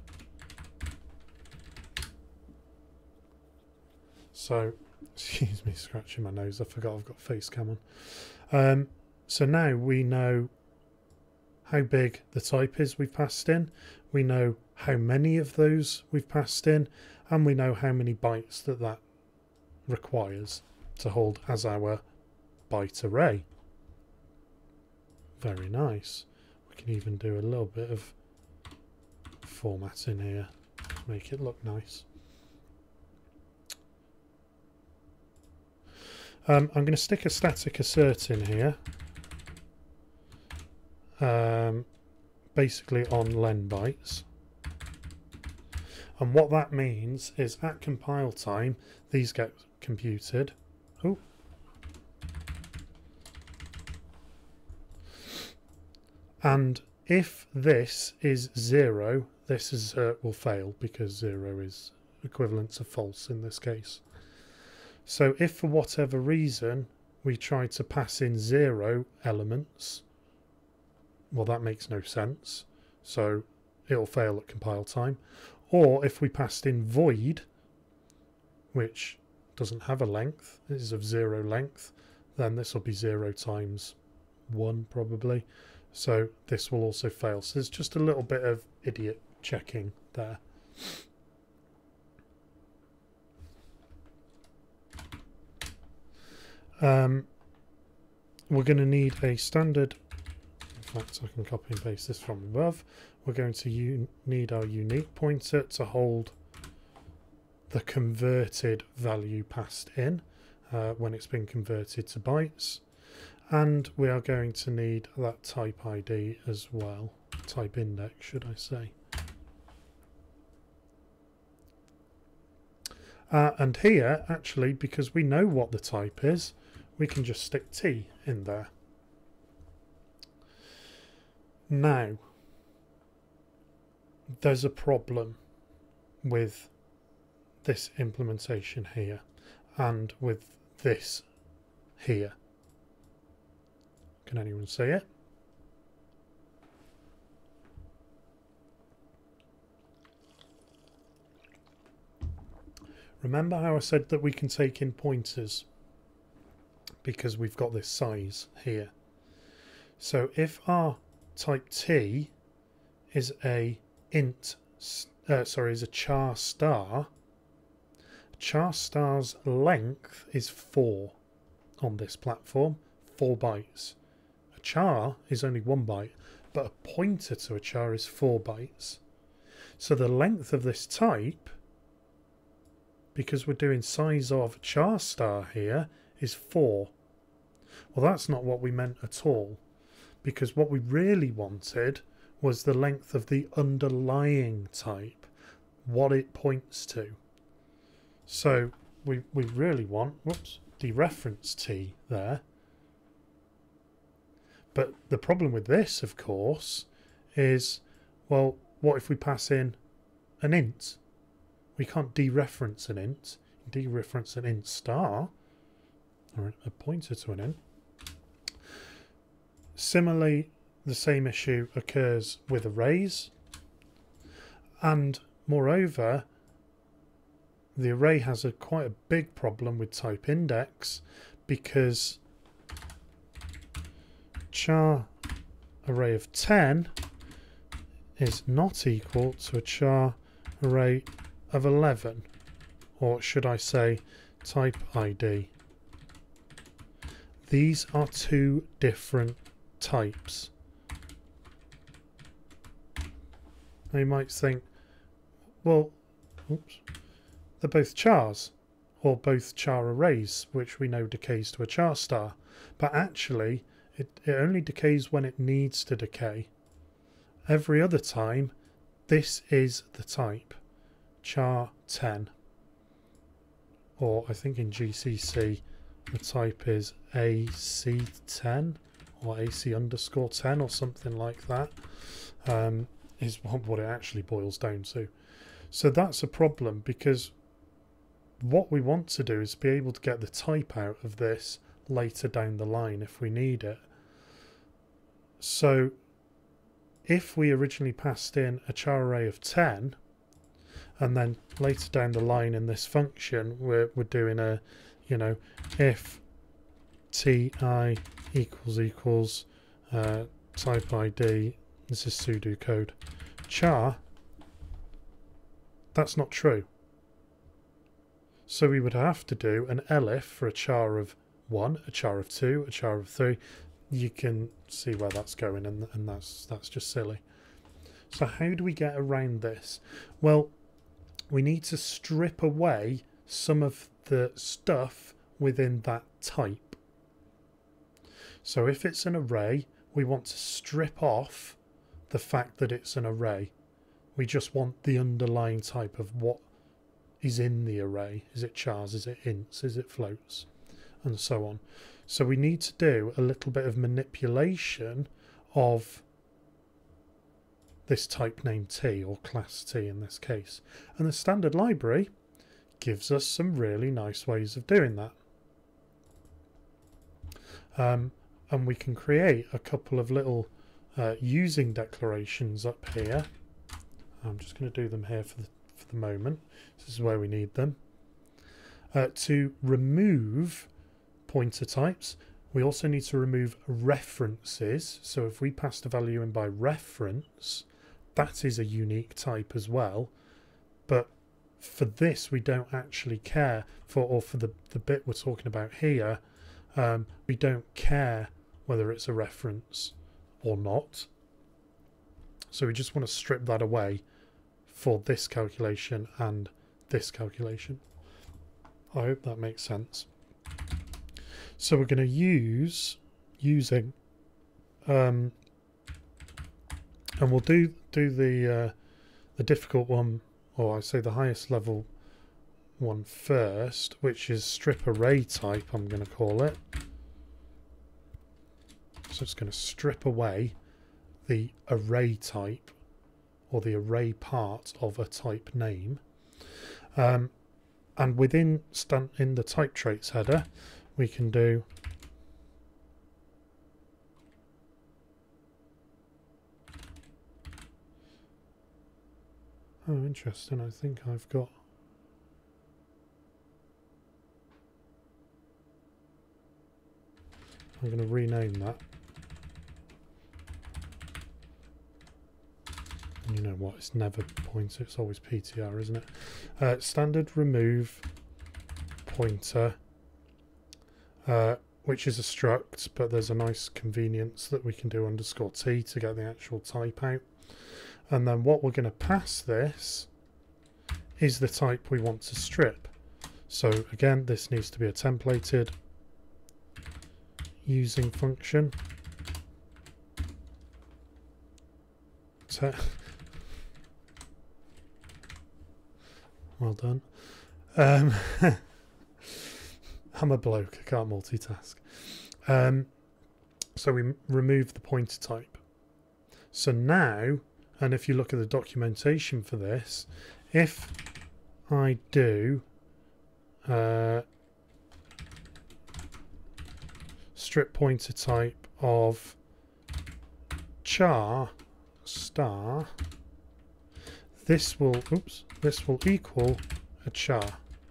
So, excuse me, scratching my nose, I forgot I've got face cam on. So now we know how big the type is we've passed in, we know how many of those we've passed in, and we know how many bytes that requires to hold as our byte array. Very nice. We can even do a little bit of format in here to make it look nice. I'm going to stick a static assert in here, basically on len bytes. And what that means is at compile time, these get computed. Oh. And if this is 0, this is will fail, because 0 is equivalent to false in this case. So if for whatever reason we try to pass in 0 elements, well, that makes no sense. So it'll fail at compile time. Or if we passed in void, which doesn't have a length, it is of 0 length, then this will be 0 times 1 probably. So this will also fail. So there's just a little bit of idiot checking there. We're going to need a standard. In fact, I can copy and paste this from above. We're going to need our unique pointer to hold the converted value passed in when it's been converted to bytes. And we are going to need that type ID as well. Type index, should I say. And here, actually, because we know what the type is, we can just stick T in there. Now, there's a problem with this implementation here and with this here. Can anyone see it? Remember how I said that we can take in pointers because we've got this size here. So if our type T is a is a char star, char star's length is 4 on this platform, 4 bytes. A char is only 1 byte, but a pointer to a char is 4 bytes. So the length of this type, because we're doing size of char star here, is 4. Well, that's not what we meant at all, because what we really wanted was the length of the underlying type, what it points to. So we really want, whoops, dereference T there. But the problem with this, of course, is, well, what if we pass in an int? We can't dereference an int. Dereference an int star, or a pointer to an int. Similarly, the same issue occurs with arrays, and moreover, the array has quite a big problem with type index, because char array of 10 is not equal to a char array of 11, or should I say type ID. These are two different types. Now you might think, well, oops, they're both chars, or both char arrays, which we know decays to a char star, but actually it only decays when it needs to decay. Every other time, this is the type, char 10, or I think in GCC the type is AC10 or AC underscore 10 or something like that, is what it actually boils down to. So that's a problem, because what we want to do is be able to get the type out of this later down the line if we need it. So if we originally passed in a char array of 10, and then later down the line in this function we're doing a, you know, if ti equals type ID, this is pseudo code, char, that's not true. So we would have to do an elif for a char of 1, a char of 2, a char of 3. You can see where that's going, and that's just silly. So how do we get around this? Well, we need to strip away some of the stuff within that type. So if it's an array, we want to strip off the fact that it's an array. We just want the underlying type of what is in the array. Is it chars? Is it ints? Is it floats? And so on. So we need to do a little bit of manipulation of this type name T, or class T in this case. And the standard library gives us some really nice ways of doing that. And we can create a couple of little using declarations up here. I'm just going to do them here for the moment. This is where we need them. To remove pointer types, we also need to remove references. So if we passed a value in by reference, that is a unique type as well. But for this, we don't actually care for, or for the bit we're talking about here, We don't care whether it's a reference or not. So we just want to strip that away for this calculation and this calculation. I hope that makes sense. So we're going to use using and we'll do the difficult one, or I say the highest level one first, which is strip array type, I'm going to call it. So it's going to strip away the array type, or the array part of a type name. And within in the type traits header, we can do interesting. I think I've got I'm going to rename that. And you know what? It's never pointer. It's always PTR, isn't it? Standard remove pointer, which is a struct, but there's a nice convenience that we can do _t to get the actual type out. And then what we're going to pass this is the type we want to strip. So again, this needs to be a templated using function. Well done. I'm a bloke, I can't multitask. So we remove the pointer type. So now, and if you look at the documentation for this, if I do strip pointer type of char star, this will equal a char.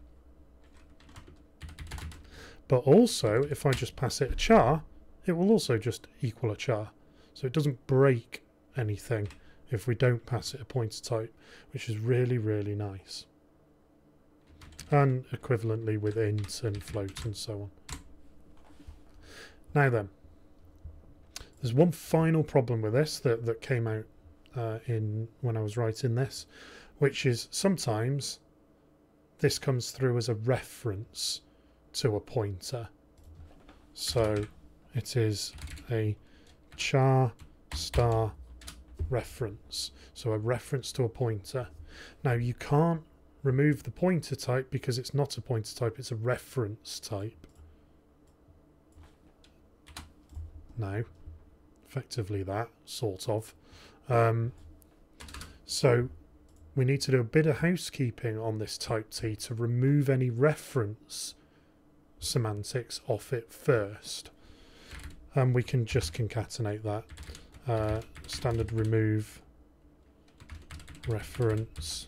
But also, if I just pass it a char, it will also just equal a char. So it doesn't break anything if we don't pass it a pointer type, which is really, really nice. And equivalently with int and float and so on. Now then, there's one final problem with this that came out when I was writing this, which is sometimes this comes through as a reference to a pointer. So it is a char star reference, so a reference to a pointer. Now you can't remove the pointer type because it's not a pointer type, it's a reference type. Now, effectively that, sort of. So we need to do a bit of housekeeping on this type T to remove any reference semantics off it first. And we can just concatenate that. Standard remove reference.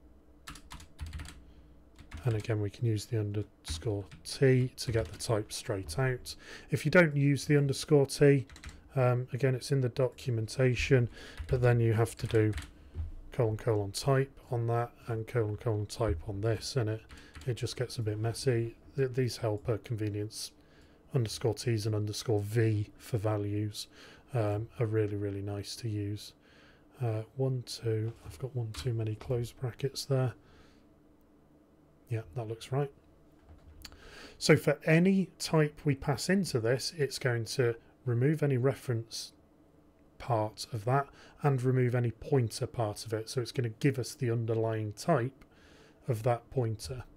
And again, we can use the _t to get the type straight out. If you don't use the _t, again, it's in the documentation, but then you have to do : type on that and : type on this, and it just gets a bit messy. These helper convenience _t's and _v for values are really, really nice to use. 1, 2, I've got one too many close brackets there. Yeah, that looks right. So for any type we pass into this, it's going to remove any reference part of that and remove any pointer part of it. So it's going to give us the underlying type of that pointer.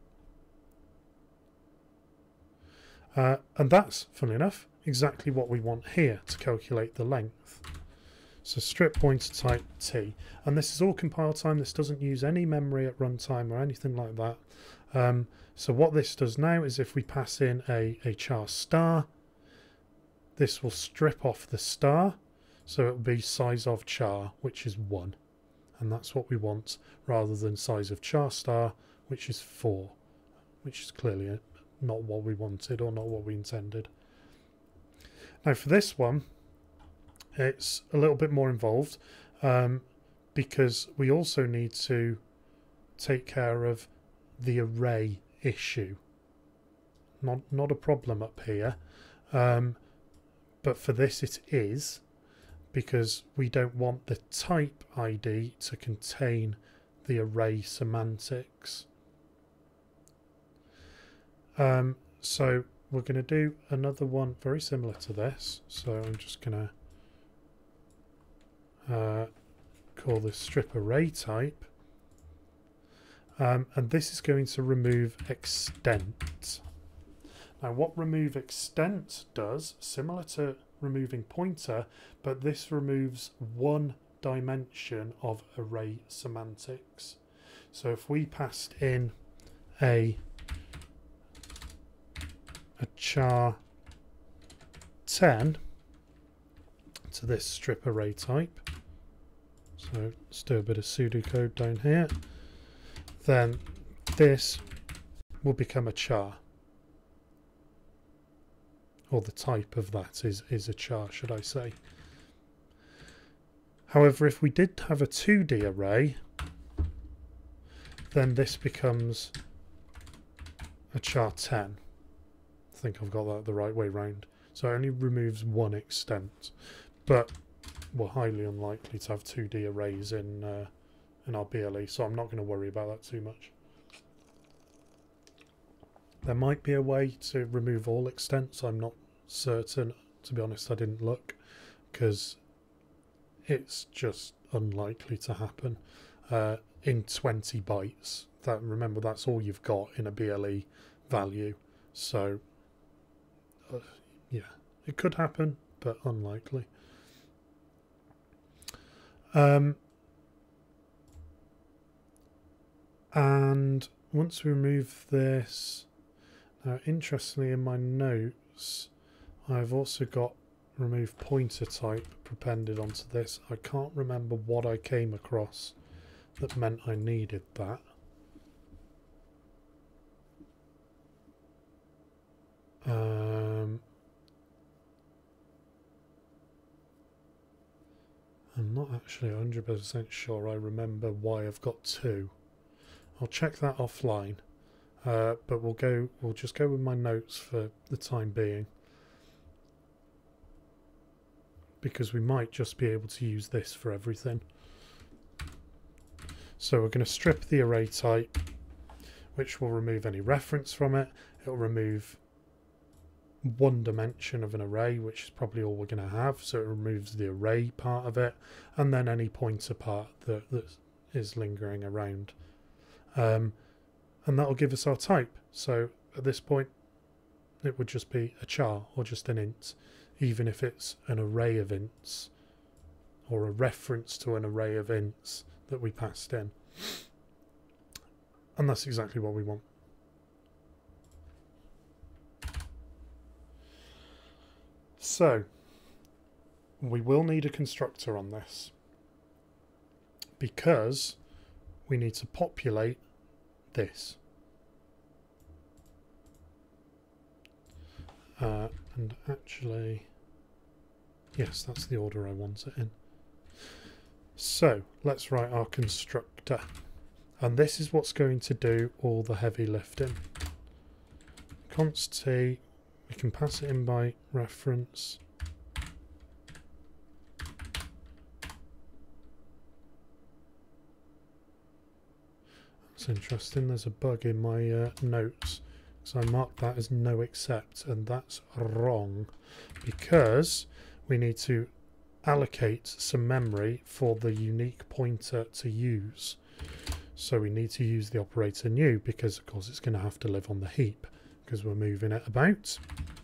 And that's, funnily enough, exactly what we want here to calculate the length. So strip pointer type t. And this is all compile time. This doesn't use any memory at runtime or anything like that. So what this does now is if we pass in a char star, this will strip off the star. So it will be size of char, which is 1. And that's what we want, rather than size of char star, which is 4, which is clearly not what we wanted or not what we intended. Now for this one, it's a little bit more involved because we also need to take care of the array issue. Not a problem up here, But for this it is, because we don't want the type ID to contain the array semantics. So we're going to do another one very similar to this. So I'm just going to call this strip array type. And this is going to remove extent. Now what remove extent does, similar to removing pointer, but this removes one dimension of array semantics. So if we passed in a char 10 to this strip array type, so let's do a bit of pseudocode down here, then this will become a char. Or the type of that is a char, should I say. However, if we did have a 2D array, then this becomes a char 10. I think I've got that the right way round. So it only removes one extent. But we're highly unlikely to have 2D arrays in our BLE, so I'm not going to worry about that too much. There might be a way to remove all extents. I'm not certain. To be honest, I didn't look because it's just unlikely to happen in 20 bytes. Remember, that's all you've got in a BLE value. So, yeah, it could happen, but unlikely. And once we remove this, now interestingly in my notes I've also got remove pointer type appended onto this. I can't remember what I came across that meant I needed that. I'm not actually 100% sure I remember why I've got two. I'll check that offline, but we'll just go with my notes for the time being, because we might just be able to use this for everything. So we're going to strip the array type, which will remove any reference from it. It'll remove one dimension of an array, which is probably all we're going to have, so it removes the array part of it, and then any pointer part that is lingering around. And that'll give us our type. So at this point it would just be a char or just an int, even if it's an array of ints or a reference to an array of ints that we passed in. And that's exactly what we want. So we will need a constructor on this, because we need to populate this. And actually, yes, that's the order I want it in. So let's write our constructor. And this is what's going to do all the heavy lifting. Const t, we can pass it in by reference. That's interesting, there's a bug in my notes. So I marked that as no accept, and that's wrong, because we need to allocate some memory for the unique pointer to use. So we need to use the operator new, because of course it's going to have to live on the heap because we're moving it about.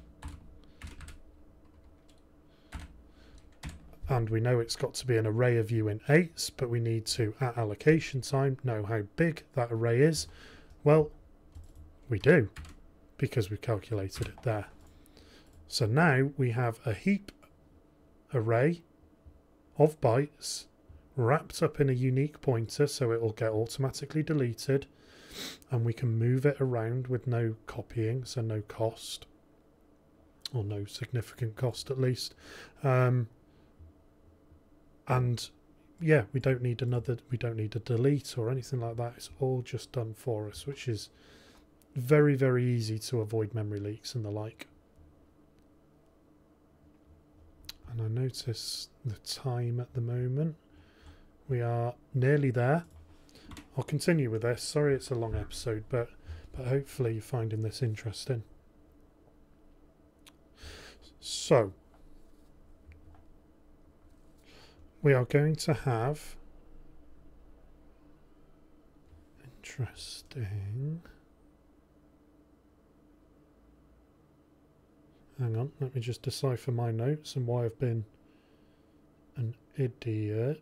And we know it's got to be an array of uint8s, but we need to, at allocation time, know how big that array is. Well, we do, because we've calculated it there. So now we have a heap array of bytes wrapped up in a unique pointer, so it will get automatically deleted, and we can move it around with no copying, so no cost, or no significant cost at least. And yeah, we don't need a delete or anything like that. It's all just done for us, which is very, very easy to avoid memory leaks and the like. And I notice the time at the moment. We are nearly there. I'll continue with this. Sorry it's a long episode, but hopefully you're finding this interesting. So, we are going to have... Interesting. Hang on, let me just decipher my notes and why I've been an idiot.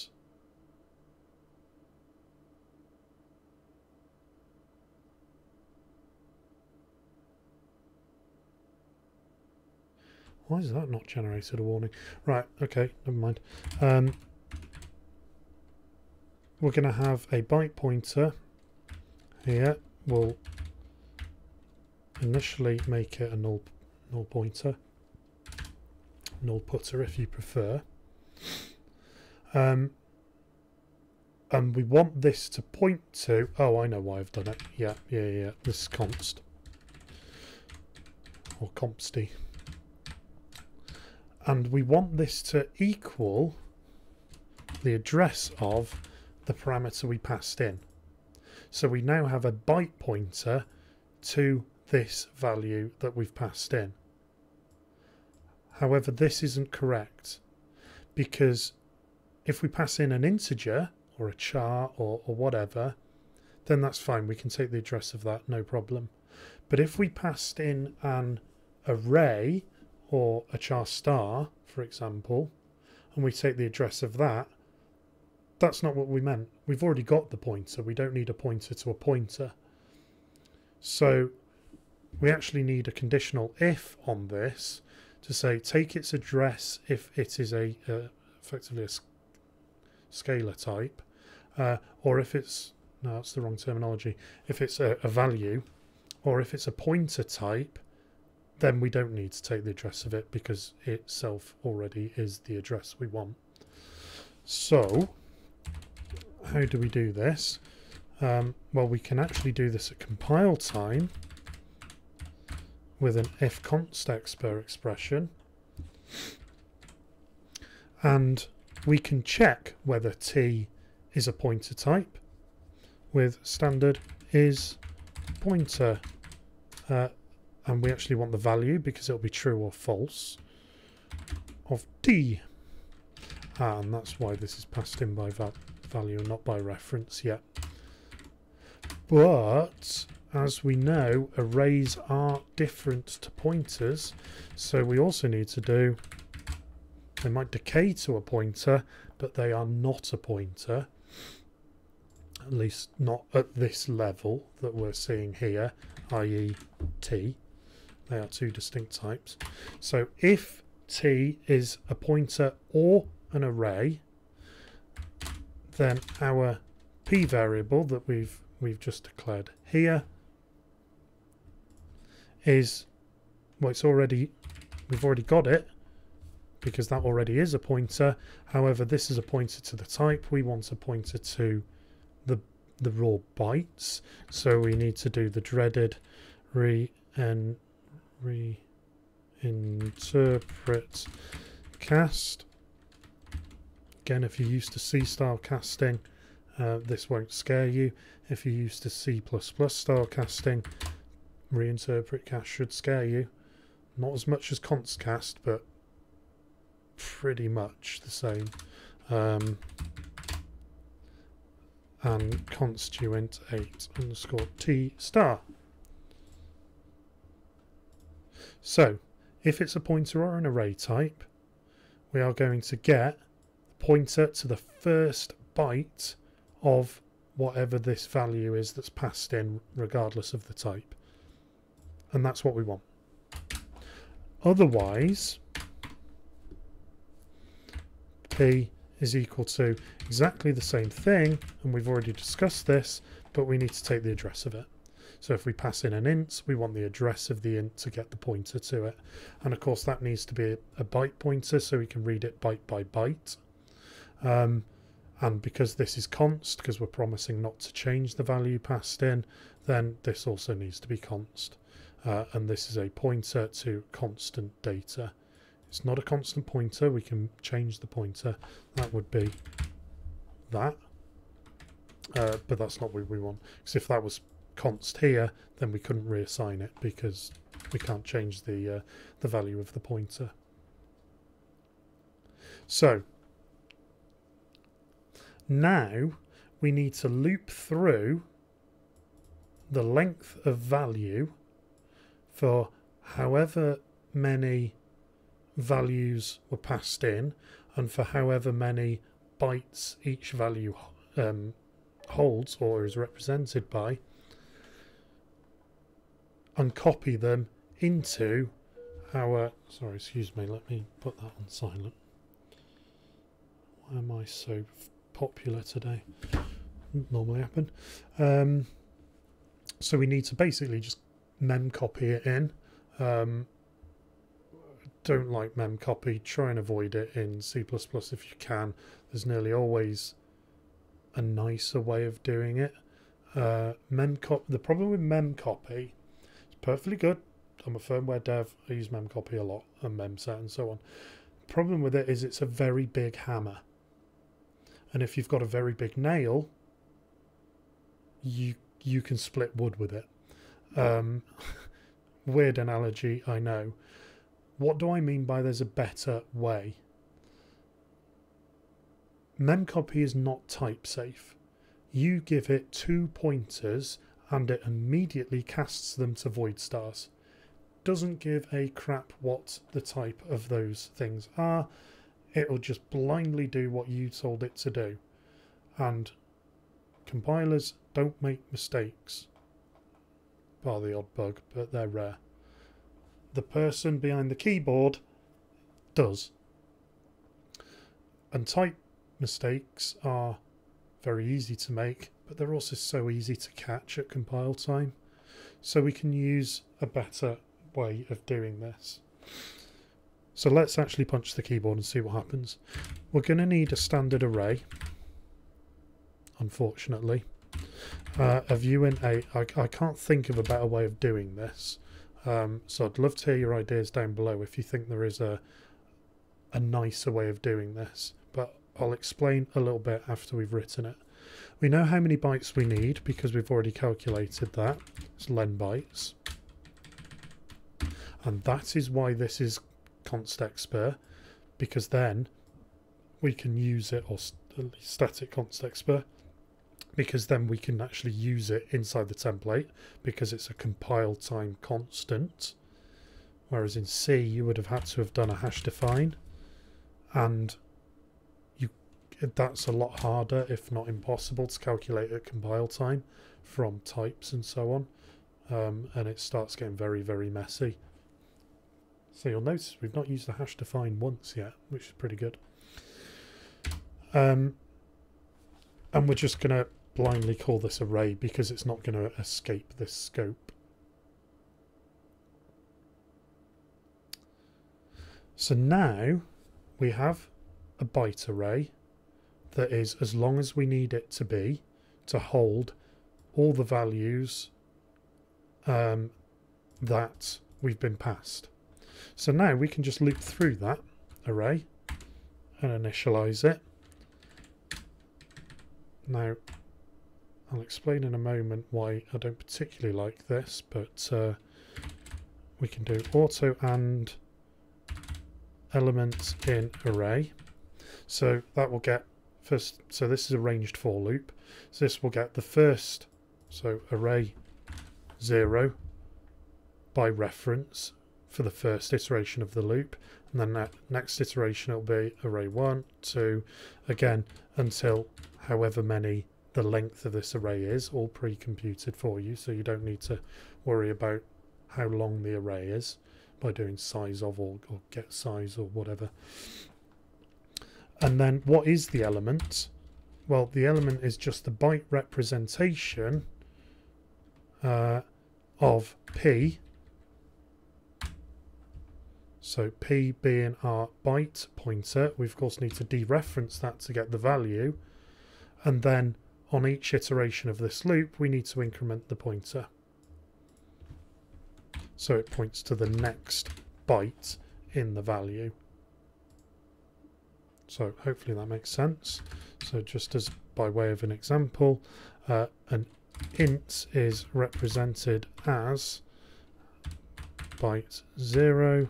Why is that not generated a warning? Right, okay, never mind. We're going to have a byte pointer here. We'll initially make it a null pointer, null putter if you prefer. And we want this to point to... Oh, I know why I've done it. Yeah. This is const. Or compsty. And we want this to equal the address of the parameter we passed in. So we now have a byte pointer to this value that we've passed in. However, this isn't correct, because if we pass in an integer or a char or whatever, then that's fine. We can take the address of that, no problem. But if we passed in an array or a char star, for example, and we take the address of that, that's not what we meant. We've already got the pointer. We don't need a pointer to a pointer. So we actually need a conditional if on this to say take its address if it is a effectively a scalar type, or if it's... No, that's the wrong terminology. If it's a value, or if it's a pointer type, then we don't need to take the address of it because it itself already is the address we want. So, how do we do this? Well, we can actually do this at compile time with an if const expr expression. And we can check whether t is a pointer type with standard is pointer. And we actually want the value because it'll be true or false of t. And that's why this is passed in by value and not by reference yet. But as we know, arrays are different to pointers, so we also need to do... They might decay to a pointer, but they are not a pointer. At least not at this level that we're seeing here, i.e. t. They are two distinct types. So if t is a pointer or an array, then our p variable that we've just declared here is, well, we've already got it because that already is a pointer. However, this is a pointer to the type. We want a pointer to the raw bytes, so we need to do the dreaded reinterpret cast. Again, if you're used to C style casting, this won't scare you. If you're used to C++ style casting, reinterpret cast should scare you. Not as much as const cast, but pretty much the same. And constituent 8 underscore t star. So if it's a pointer or an array type, we are going to get the pointer to the first byte of whatever this value is that's passed in, regardless of the type. And that's what we want. Otherwise, p is equal to exactly the same thing, and we've already discussed this, but we need to take the address of it. So if we pass in an int, we want the address of the int to get the pointer to it. And of course that needs to be a byte pointer, so we can read it byte by byte. And because this is const, because we're promising not to change the value passed in, then this also needs to be const. And this is a pointer to constant data. It's not a constant pointer. We can change the pointer. That would be that. But that's not what we want. Because if that was const here, then we couldn't reassign it because we can't change the value of the pointer. So now we need to loop through the length of value for however many values were passed in and for however many bytes each value holds or is represented by, and copy them into our, sorry, excuse me, let me put that on silent. Why am I so popular today? Doesn't normally happen. So we need to basically just mem copy it in. Don't like mem copy, try and avoid it in C++ if you can. There's nearly always a nicer way of doing it. The problem with mem copy, it's perfectly good. I'm a firmware dev, I use mem copy a lot and memset and so on. The problem with it is it's a very big hammer, and if you've got a very big nail, you can split wood with it. Weird analogy, I know. What do I mean by there's a better way? Memcopy is not type safe. You give it 2 pointers and it immediately casts them to void stars. Doesn't give a crap what the type of those things are. It'll just blindly do what you told it to do. And compilers don't make mistakes. Bar the odd bug, but they're rare. The person behind the keyboard does. And type mistakes are very easy to make, but they're also so easy to catch at compile time. So we can use a better way of doing this. So let's actually punch the keyboard and see what happens. We're going to need a standard array, unfortunately. A view in A. I can't think of a better way of doing this. So I'd love to hear your ideas down below if you think there is a nicer way of doing this. But I'll explain a little bit after we've written it. We know how many bytes we need because we've already calculated that. It's len bytes. And that is why this is const_expr, because then we can use it, or static const_expr, because then we can actually use it inside the template because it's a compile time constant. Whereas in C you would have had to have done a hash define, and that's a lot harder, if not impossible, to calculate at compile time from types and so on. And it starts getting very, very messy. So you'll notice we've not used the hash define once yet, which is pretty good. And we're just going to blindly call this array because it's not going to escape this scope. So now we have a byte array that is as long as we need it to be to hold all the values that we've been passed. So now we can just loop through that array and initialize it. Now I'll explain in a moment why I don't particularly like this, but we can do auto and element in array. So that will get first, so this is a ranged for loop. So this will get the first, so array 0 by reference for the first iteration of the loop, and then that next iteration will be array 1, 2, again until however many the length of this array is, all pre-computed for you, so you don't need to worry about how long the array is by doing size of or get size or whatever. And then what is the element? Well, the element is just the byte representation of P. So P being our byte pointer, we of course need to dereference that to get the value. And then on each iteration of this loop, we need to increment the pointer. So it points to the next byte in the value So hopefully that makes sense. So just as by way of an example, an int is represented as byte 0,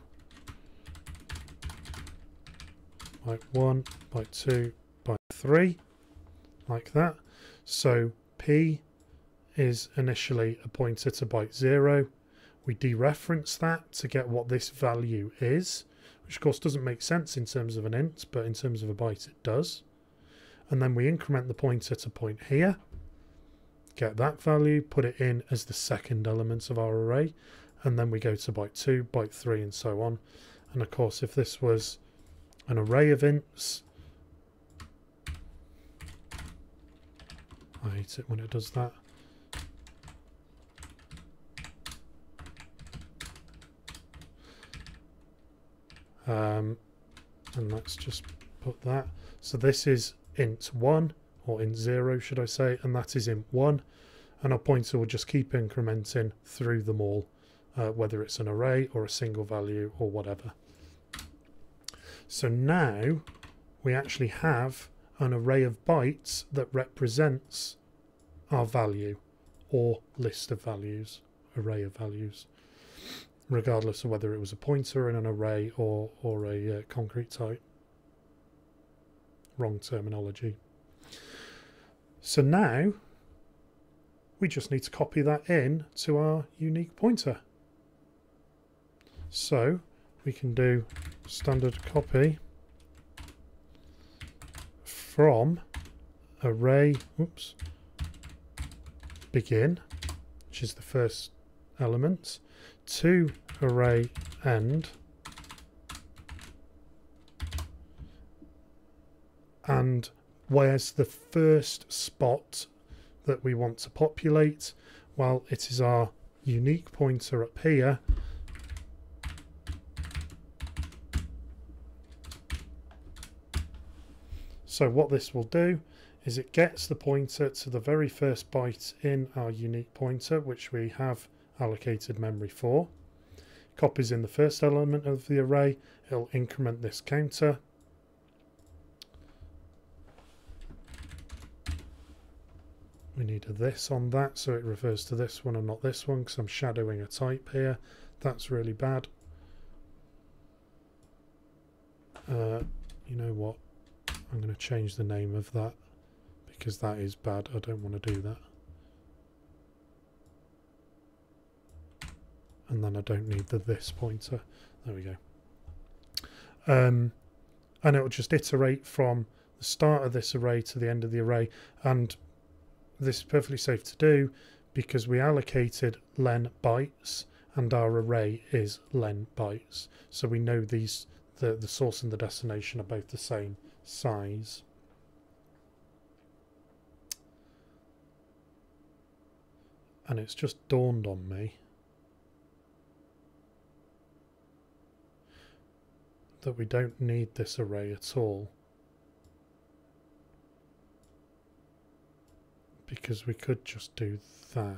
byte 1, byte 2, byte 3, like that. So P is initially a pointer to byte 0. We dereference that to get what this value is, which of course doesn't make sense in terms of an int, but in terms of a byte it does. And then we increment the pointer to point here, get that value, put it in as the second element of our array, and then we go to byte 2, byte 3, and so on. And of course, if this was an array of ints, I hate it when it does that. And let's just put that. So this is int 1, or int 0 should I say, and that is int 1, and our pointer will just keep incrementing through them all, whether it's an array or a single value or whatever. So now we actually have an array of bytes that represents our value, or list of values, array of values, regardless of whether it was a pointer in an array or a concrete type. Wrong terminology. So now we just need to copy that in to our unique pointer. So we can do standard copy from array, begin, which is the first element, to array end, and where's the first spot that we want to populate? Well, it is our unique pointer up here. So what this will do is it gets the pointer to the very first byte in our unique pointer, which we have allocated memory for, copies in the first element of the array, it'll increment this counter, we need a this on that so it refers to this one and not this one because I'm shadowing a type here. That's really bad. You know what, I'm going to change the name of that because that is bad. I don't want to do that. And then I don't need the this pointer. There we go. And it will just iterate from the start of this array to the end of the array. And this is perfectly safe to do because we allocated len bytes and our array is len bytes. So we know these, the source and the destination are both the same size. And it's just dawned on me that we don't need this array at all, because we could just do that.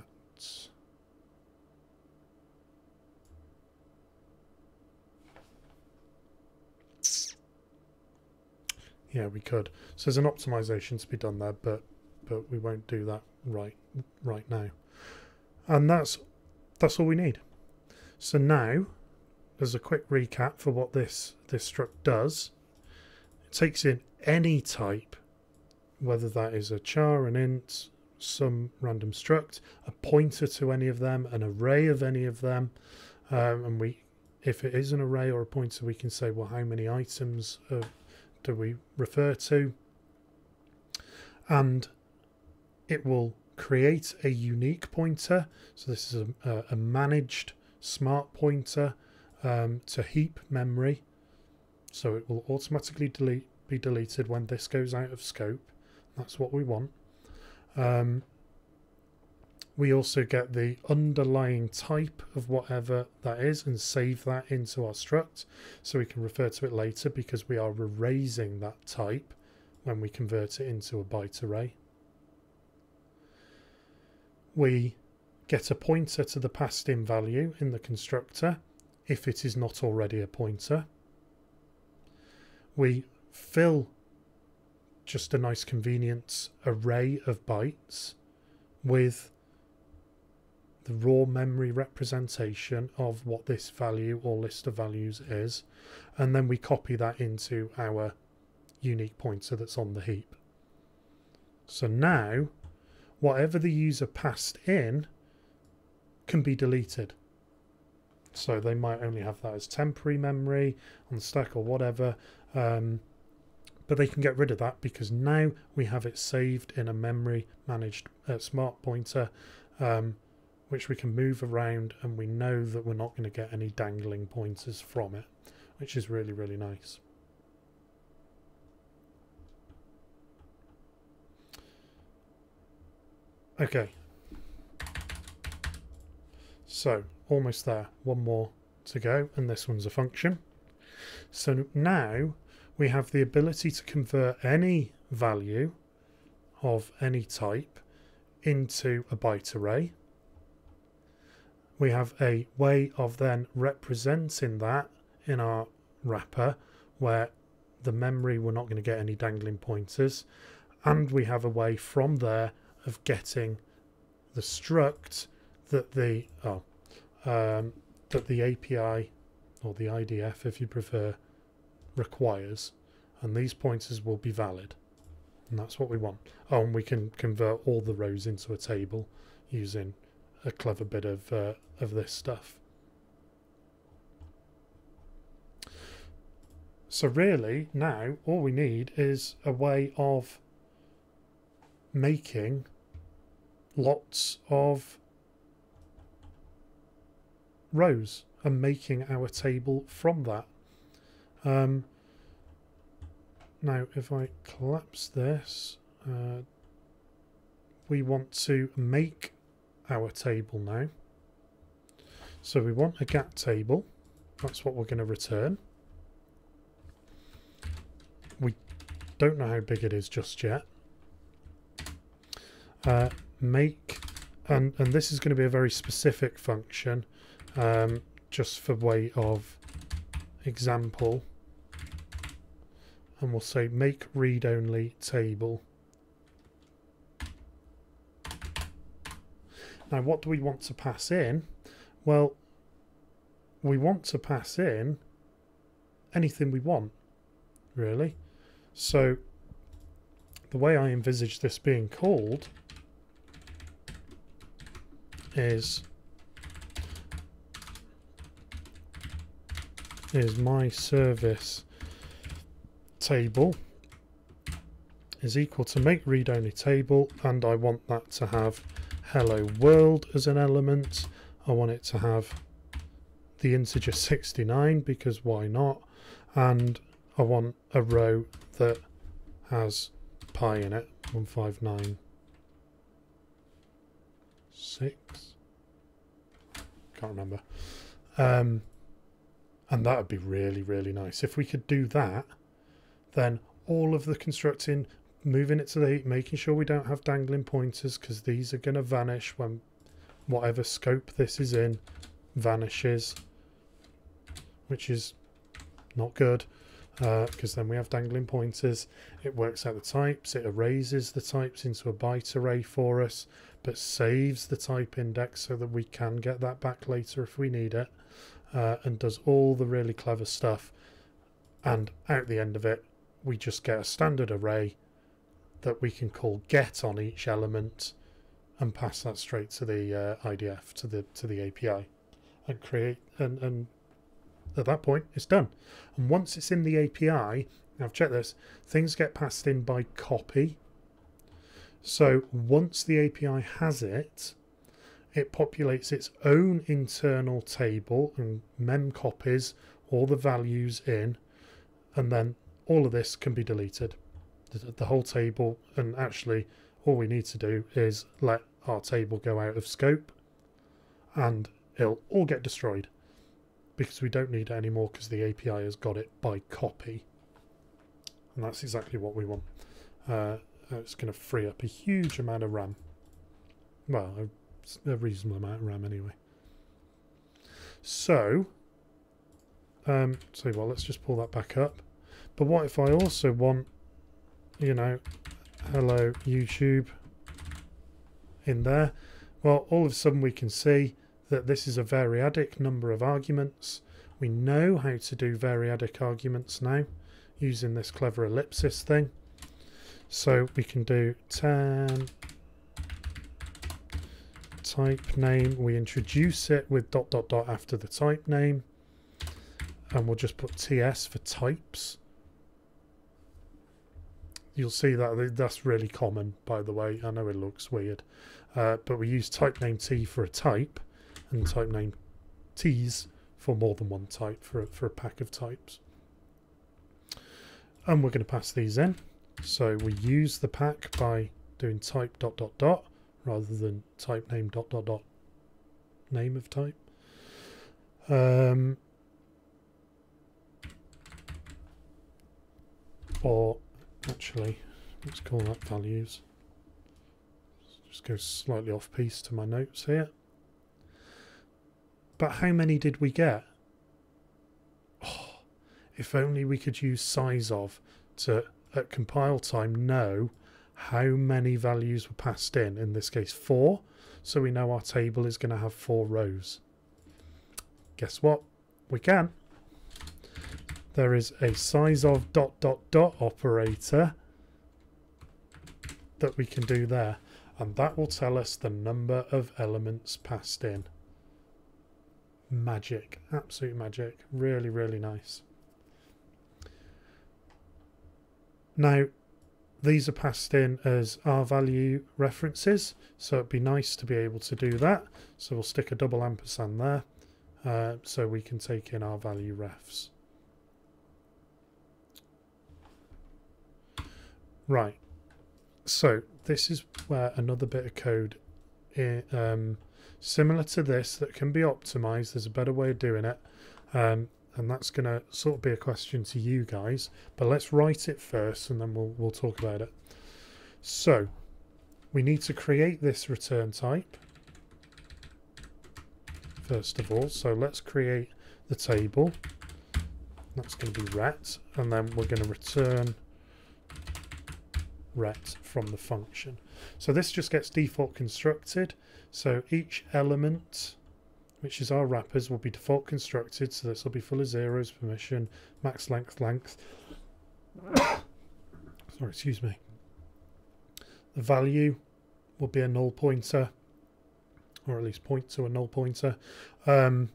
Yeah, we could. So there's an optimization to be done there, but we won't do that right now. And that's all we need. So now, as a quick recap for what this struct does, it takes in any type, whether that is a char, an int, some random struct, a pointer to any of them, an array of any of them, and if it is an array or a pointer, we can say, well, how many items do we refer to, and it will create a unique pointer. So this is a managed smart pointer to heap memory, so it will automatically be deleted when this goes out of scope. That's what we want. We also get the underlying type of whatever that is and save that into our struct so we can refer to it later, because we are erasing that type when we convert it into a byte array. We get a pointer to the passed in value in the constructor if it is not already a pointer. We fill just a nice convenience array of bytes with the raw memory representation of what this value or list of values is, and then we copy that into our unique pointer that's on the heap. So now whatever the user passed in can be deleted. So they might only have that as temporary memory on the stack or whatever, but they can get rid of that because now we have it saved in a memory managed smart pointer, which we can move around, and we know that we're not going to get any dangling pointers from it, which is really, really nice. Okay, so almost there, one more to go, and this one's a function. So now we have the ability to convert any value of any type into a byte array. We have a way of then representing that in our wrapper where the memory, we're not going to get any dangling pointers, and we have a way from there of getting the struct that the API, or the IDF if you prefer, requires, and these pointers will be valid, and that's what we want. Oh, and we can convert all the rows into a table using a clever bit of this stuff. So really now all we need is a way of making lots of rows and making our table from that. Now if I collapse this, we want to make our table now. So we want a GAT table, that's what we're going to return. We don't know how big it is just yet. Make, and this is going to be a very specific function, just for way of example, and we'll say make read-only table. Now what do we want to pass in? Well, we want to pass in anything we want, really. So the way I envisage this being called is my service table is equal to make read-only table, and I want that to have hello world as an element. I want it to have the integer 69 because why not, and I want a row that has pi in it, 1596, can't remember, and that would be really, really nice if we could do that. Then all of the constructing, moving it to the heap, making sure we don't have dangling pointers because these are going to vanish when whatever scope this is in vanishes, which is not good because then we have dangling pointers. It works out the types, it erases the types into a byte array for us, but saves the type index so that we can get that back later if we need it, and does all the really clever stuff. And at the end of it we just get a standard array that we can call get on each element and pass that straight to the IDF, to the API, and create, and at that point it's done. And once it's in the API, now I've checked this, things get passed in by copy. So once the API has it, it populates its own internal table and mem copies all the values in, and then all of this can be deleted, the whole table. And actually all we need to do is let our table go out of scope and it'll all get destroyed because we don't need it anymore because the API has got it by copy, and that's exactly what we want. It's going to free up a huge amount of RAM, well, a reasonable amount of RAM anyway. So let's just pull that back up. But what if I also want you know, hello YouTube in there, well, all of a sudden we can see that this is a variadic number of arguments. We know how to do variadic arguments now using this clever ellipsis thing. So we can do 10 type name. We introduce it with ... after the type name, and we'll just put TS for types. You'll see that that's really common, by the way. I know it looks weird, but we use type name T for a type, and type name T's for more than one type, for a pack of types. And we're going to pass these in. So we use the pack by doing type ... rather than type name ... name of type. Or actually, let's call that values. Just go slightly off piece to my notes here. But how many did we get? Oh, if only we could use size of to, at compile time, know how many values were passed in this case 4, so we know our table is going to have 4 rows. Guess what? We can. There is a size of ... operator that we can do there, and that will tell us the number of elements passed in. Magic, absolute magic. Really, really nice. Now, these are passed in as R value references, so it'd be nice to be able to do that. So we'll stick a double ampersand there, so we can take in R value refs. Right, so this is where another bit of code similar to this that can be optimized. There's a better way of doing it, and that's going to sort of be a question to you guys, but let's write it first and then we'll talk about it. So we need to create this return type first of all. So let's create the table. That's going to be ret, and then we're going to return ret from the function. So this just gets default constructed. So each element, which is our wrappers, will be default constructed. So this will be full of zeros, permission, max length, sorry, excuse me. The value will be a null pointer, or at least point to a null pointer, and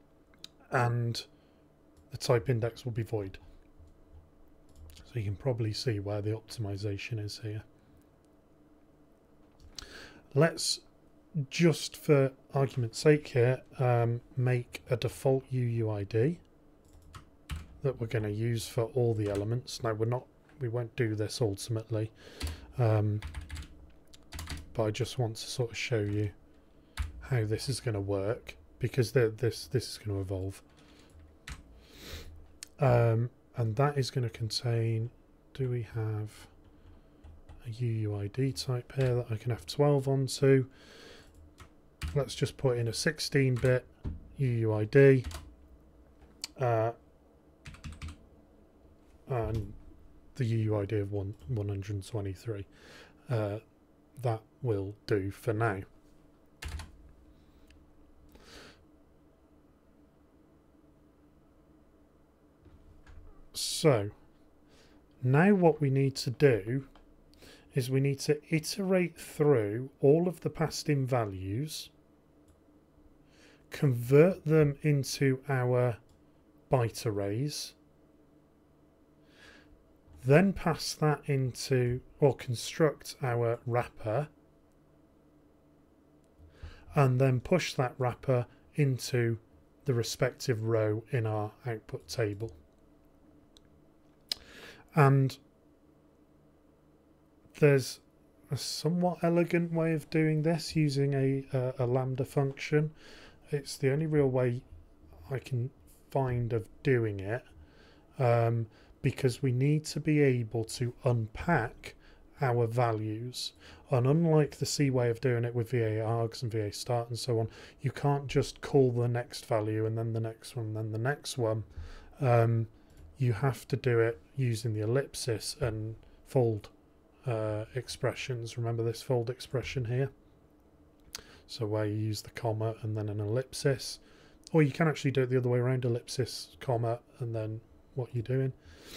the type index will be void. So you can probably see where the optimization is here. Let's, just for argument's sake here, make a default UUID that we're going to use for all the elements. Now we won't do this ultimately, but I just want to sort of show you how this is going to work, because this is going to evolve. And that is going to contain, do we have a UUID type here that I can have 12 onto? Let's just put in a 16-bit UUID, and the UUID of 123. That will do for now. So now what we need to do is we need to iterate through all of the passed in values, convert them into our byte arrays, then pass that into, or construct our wrapper, and then push that wrapper into the respective row in our output table. And there's a somewhat elegant way of doing this using a lambda function. It's the only real way I can find of doing it, because we need to be able to unpack our values. And unlike the C way of doing it with VA args and VA start and so on, you can't just call the next value and then the next one and then the next one. You have to do it using the ellipsis and fold expressions. Remember this fold expression here? So where you use the comma and then an ellipsis, or you can actually do it the other way around, ellipsis, comma, and then what you're doing.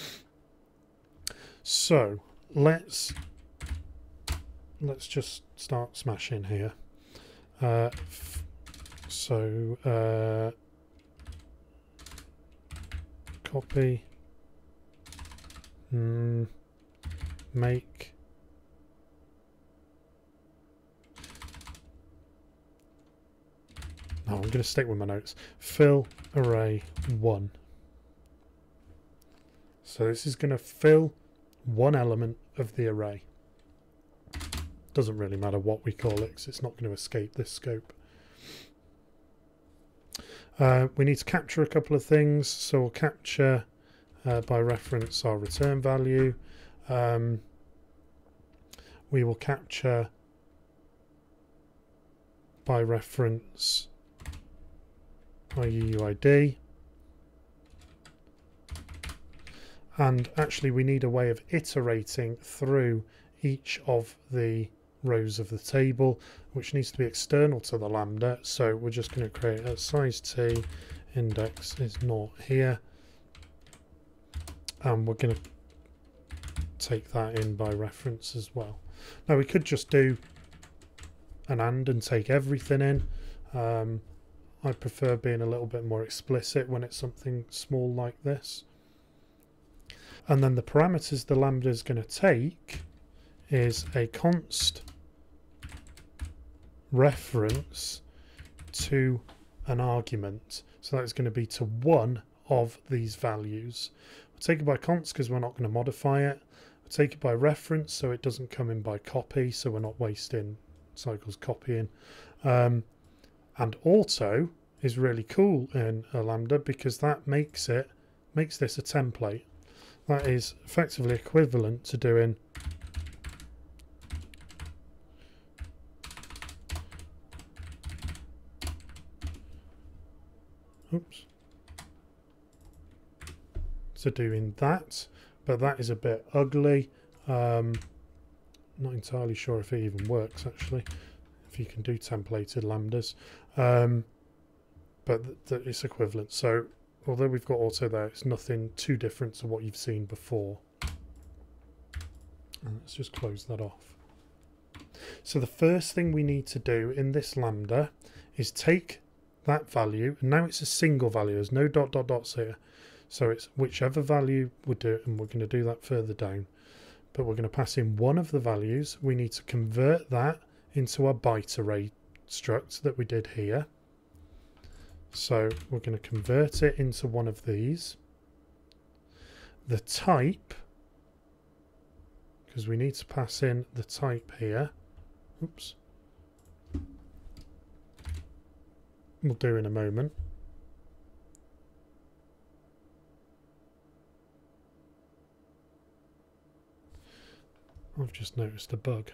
So let's just start smashing here. Copy, make, no, I'm going to stick with my notes. Fill array 1. So this is going to fill one element of the array. Doesn't really matter what we call it because it's not going to escape this scope. We need to capture a couple of things, so we'll capture by reference our return value. We will capture by reference our UUID. And actually we need a way of iterating through each of the rows of the table, which needs to be external to the lambda. So we're just going to create a size t, index is not here, and we're going to take that in by reference as well. Now we could just do an and take everything in. I prefer being a little bit more explicit when it's something small like this. And then the parameters the lambda is going to take is a const reference to an argument. So that's going to be to one of these values. We'll take it by const because we're not going to modify it. We'll take it by reference so it doesn't come in by copy, so we're not wasting cycles copying. And auto is really cool in a lambda because that makes this a template. That is effectively equivalent to doing that, but that is a bit ugly. Not entirely sure if it even works actually, if you can do templated lambdas, but it's equivalent. So although we've got auto there, it's nothing too different to what you've seen before. And let's just close that off. So the first thing we need to do in this lambda is take that value, and now it's a single value, there's no dot dot dots here, so it's whichever value we'll do, and we're going to do that further down, but we're going to pass in one of the values. We need to convert that into our byte array struct that we did here. So we're going to convert it into one of these. The type, because we need to pass in the type here. Oops. We'll do in a moment. I've just noticed a bug.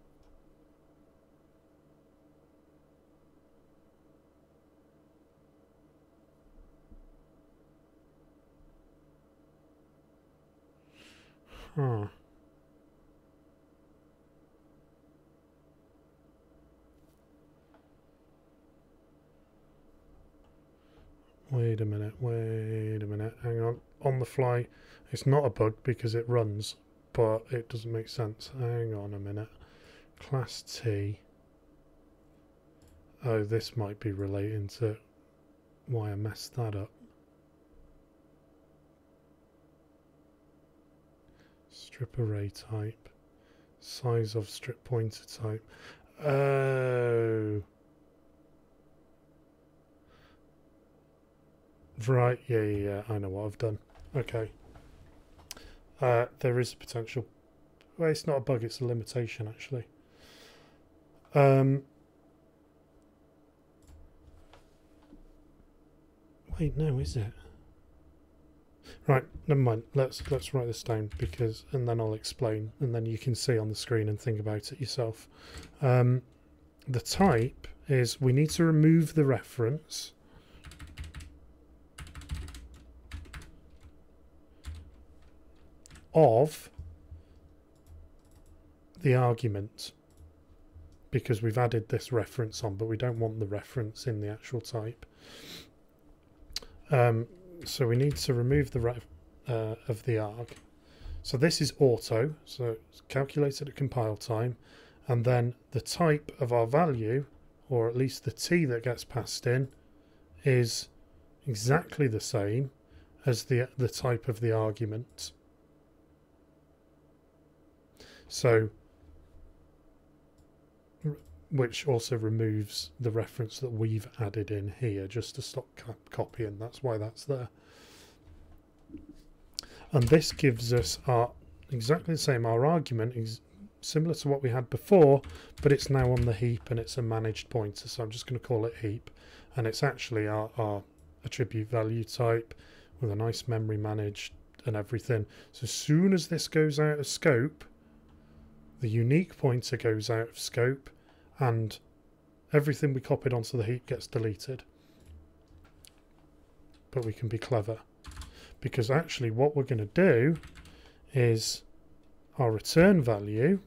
Huh. Wait a minute, hang on the fly. It's not a bug because it runs, but it doesn't make sense. Hang on a minute. Class T. Oh, this might be relating to why I messed that up. Strip array type. Size of strip pointer type. Oh. Right, yeah, I know what I've done. Okay. There is a potential. Well, it's not a bug, it's a limitation, actually. Wait, no, is it? Right, never mind. Let's write this down because, and then I'll explain, and then you can see on the screen and think about it yourself. The type is we need to remove the reference. Of the argument because we've added this reference on, but we don't want the reference in the actual type. So we need to remove the of the arg. So this is auto, so it's calculated at compile time, and then the type of our value, or at least the t that gets passed in, is exactly the same as the type of the argument. So, which also removes the reference that we've added in here just to stop copying. That's why that's there. And this gives us our exactly the same. Our argument is similar to what we had before, but it's now on the heap and it's a managed pointer. So I'm just going to call it heap, and it's actually our attribute value type with a nice memory managed and everything. So as soon as this goes out of scope, the unique pointer goes out of scope, and everything we copied onto the heap gets deleted. But we can be clever, because actually what we're going to do is our return value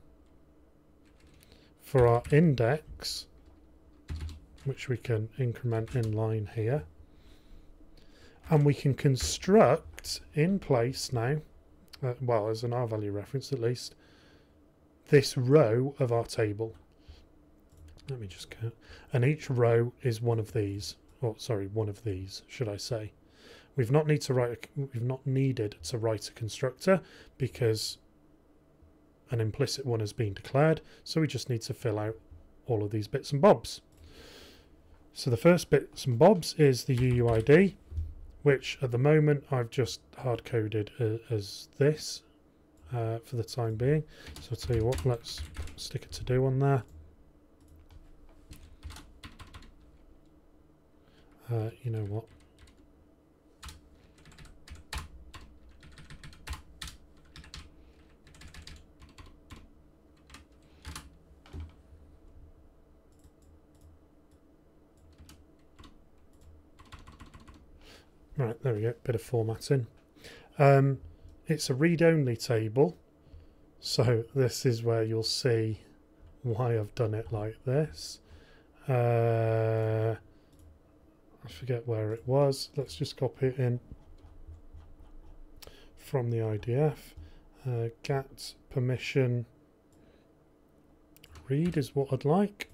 for our index, which we can increment in line here, and we can construct in place now, well, as an R value reference at least, this row of our table. Let me just count. And each row is one of these, or sorry, one of these, should I say. We've not needed to write a constructor because an implicit one has been declared, so we just need to fill out all of these bits and bobs. So the first bits and bobs is the UUID, which at the moment I've just hard coded as this for the time being. So I'll tell you what, let's stick a to do on there. You know what? Right, there we go, bit of formatting. It's a read-only table, so this is where you'll see why I've done it like this. I forget where it was. Let's just copy it in from the IDF. Get permission read is what I'd like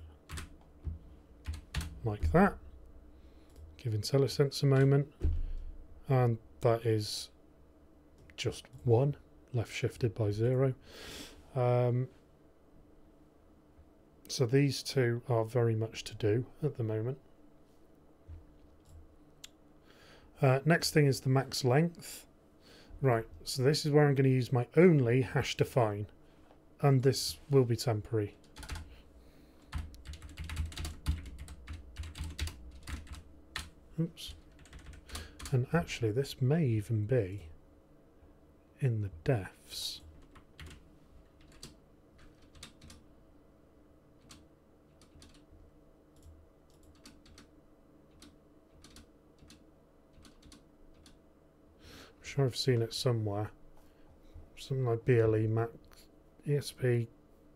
that. Give IntelliSense a moment, and that is just 1 left shifted by 0. So these two are very much to do at the moment. Next thing is the max length. Right, so this is where I'm going to use my only hash define, and this will be temporary. Oops. And actually this may even be in the defs. I'm sure I've seen it somewhere. Something like BLE max ESP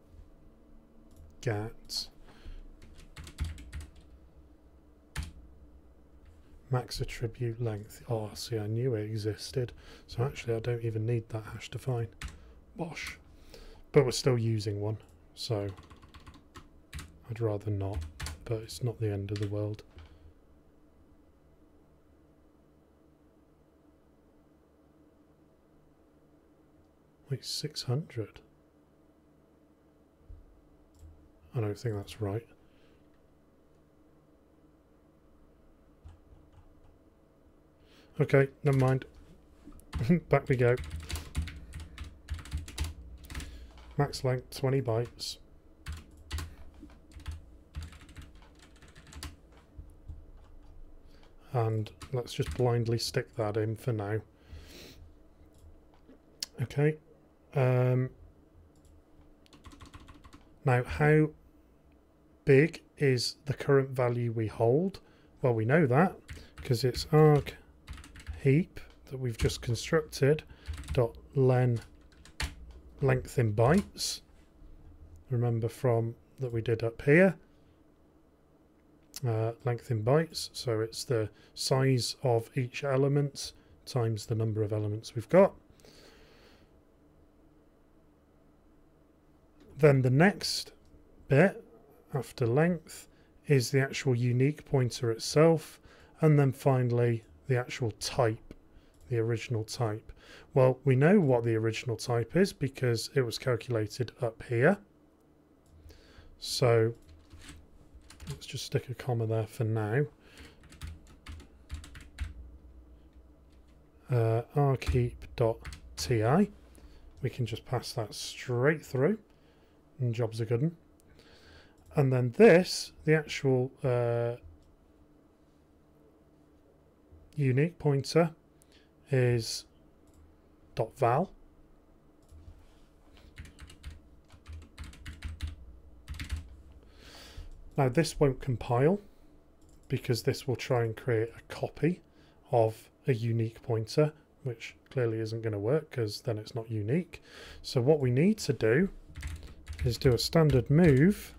GAT max attribute length. Oh, see, I knew it existed. So actually I don't even need that hash define. Bosh. But we're still using one, so I'd rather not, but it's not the end of the world. Wait, 600? I don't think that's right. Okay, never mind. Back we go. Max length 20 bytes. And let's just blindly stick that in for now. Okay. Now, how big is the current value we hold? Well, we know that because it's arg heap that we've just constructed dot len length in bytes, remember from that we did up here. Length in bytes, so it's the size of each element times the number of elements we've got. Then the next bit after length is the actual unique pointer itself, and then finally the actual type, the original type. Well, we know what the original type is because it was calculated up here. So let's just stick a comma there for now. Rkeep.ti. We can just pass that straight through, and job's a good one. And then this, the actual unique pointer, is .val. Now this won't compile because this will try and create a copy of a unique pointer, which clearly isn't going to work because then it's not unique. So what we need to do is do a standard move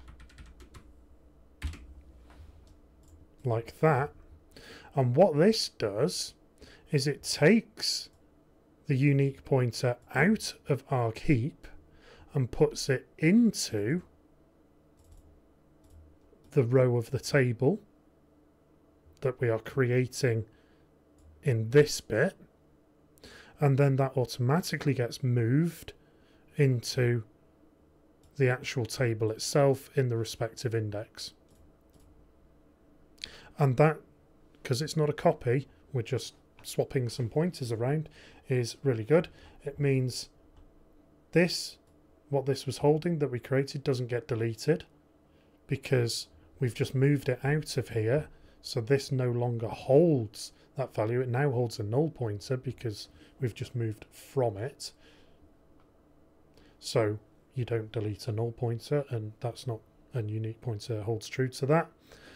like that, and what this does is it takes the unique pointer out of argheap and puts it into the row of the table that we are creating in this bit, and then that automatically gets moved into the actual table itself in the respective index. And that, because it's not a copy, we're just swapping some pointers around, is really good. It means this, what this was holding that we created, doesn't get deleted because we've just moved it out of here. So this no longer holds that value. It now holds a null pointer because we've just moved from it. So you don't delete a null pointer, and that's not a unique pointer, holds true to that.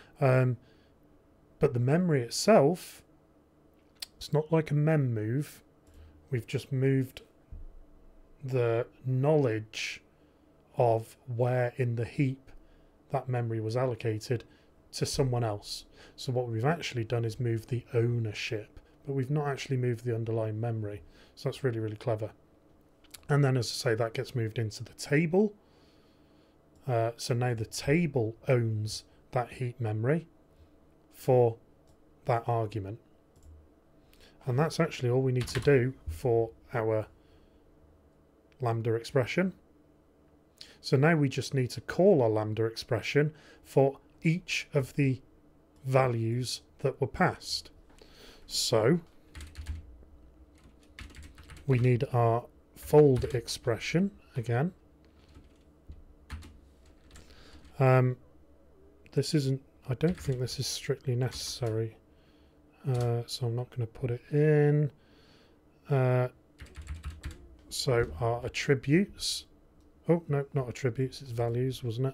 But the memory itself, it's not like a mem move. We've just moved the knowledge of where in the heap that memory was allocated to someone else. So what we've actually done is move the ownership, but we've not actually moved the underlying memory. So that's really, really clever. And then, as I say, that gets moved into the table. So now the table owns that heap memory for that argument. And that's actually all we need to do for our lambda expression. So now we just need to call our lambda expression for each of the values that were passed. So we need our fold expression again. This isn't, I don't think this is strictly necessary, so I'm not going to put it in. So our attributes, oh no, not attributes, it's values, wasn't it?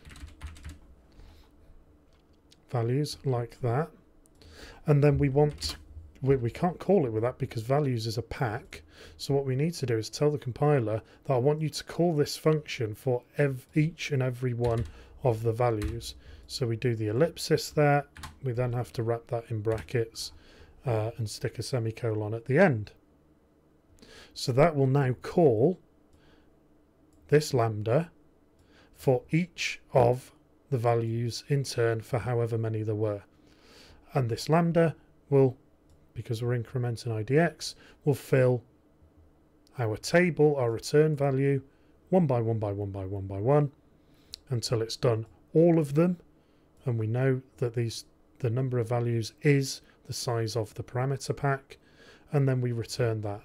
Values like that. And then we want, we can't call it with that because values is a pack. So what we need to do is tell the compiler that I want you to call this function for each and every one of the values. So we do the ellipsis there, we then have to wrap that in brackets and stick a semicolon at the end. So that will now call this lambda for each of the values in turn for however many there were. And this lambda will, because we're incrementing IDX, will fill our table, our return value, one by one by one by one by one, until it's done all of them. And we know that the number of values is the size of the parameter pack, and then we return that.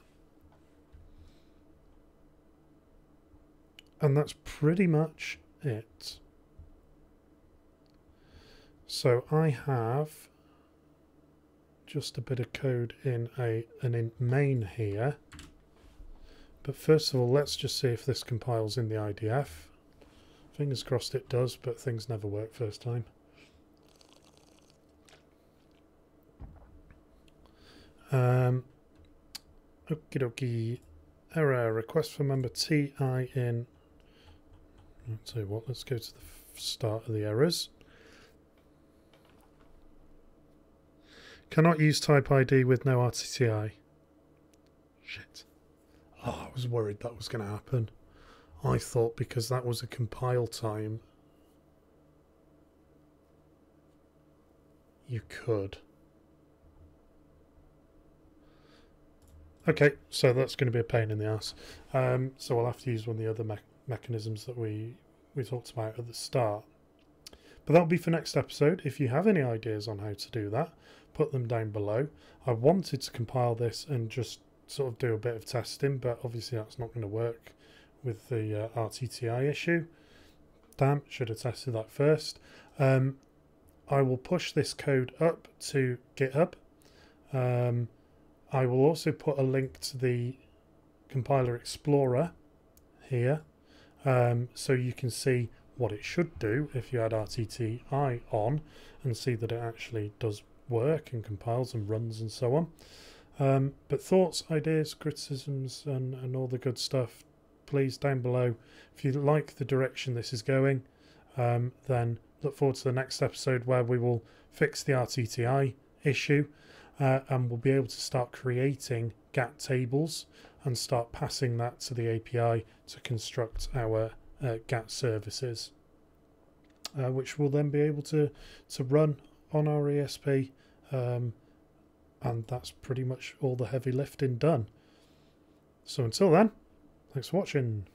And that's pretty much it. So I have just a bit of code in an int main here. But first of all, let's just see if this compiles in the IDF. Fingers crossed it does, but things never work first time. Okie dokie. Error, request for member TI in I'll tell you what, let's go to the start of the errors. Cannot use type ID with no RTTI. Shit. Oh, I was worried that was going to happen. I thought because that was a compile time, you could. Okay, so that's going to be a pain in the ass. So we'll have to use one of the other mechanisms that we talked about at the start. But that'll be for next episode. If you have any ideas on how to do that, put them down below. I wanted to compile this and just sort of do a bit of testing, but obviously that's not going to work with the RTTI issue. Damn, should have tested that first. I will push this code up to GitHub. I will also put a link to the Compiler Explorer here, so you can see what it should do if you had RTTI on and see that it actually does work and compiles and runs and so on. But thoughts, ideas, criticisms and all the good stuff, please down below. If you like the direction this is going, then look forward to the next episode where we will fix the RTTI issue, and we'll be able to start creating GATT tables and start passing that to the API to construct our GATT services, which will then be able to run on our ESP, and that's pretty much all the heavy lifting done. So until then, thanks for watching.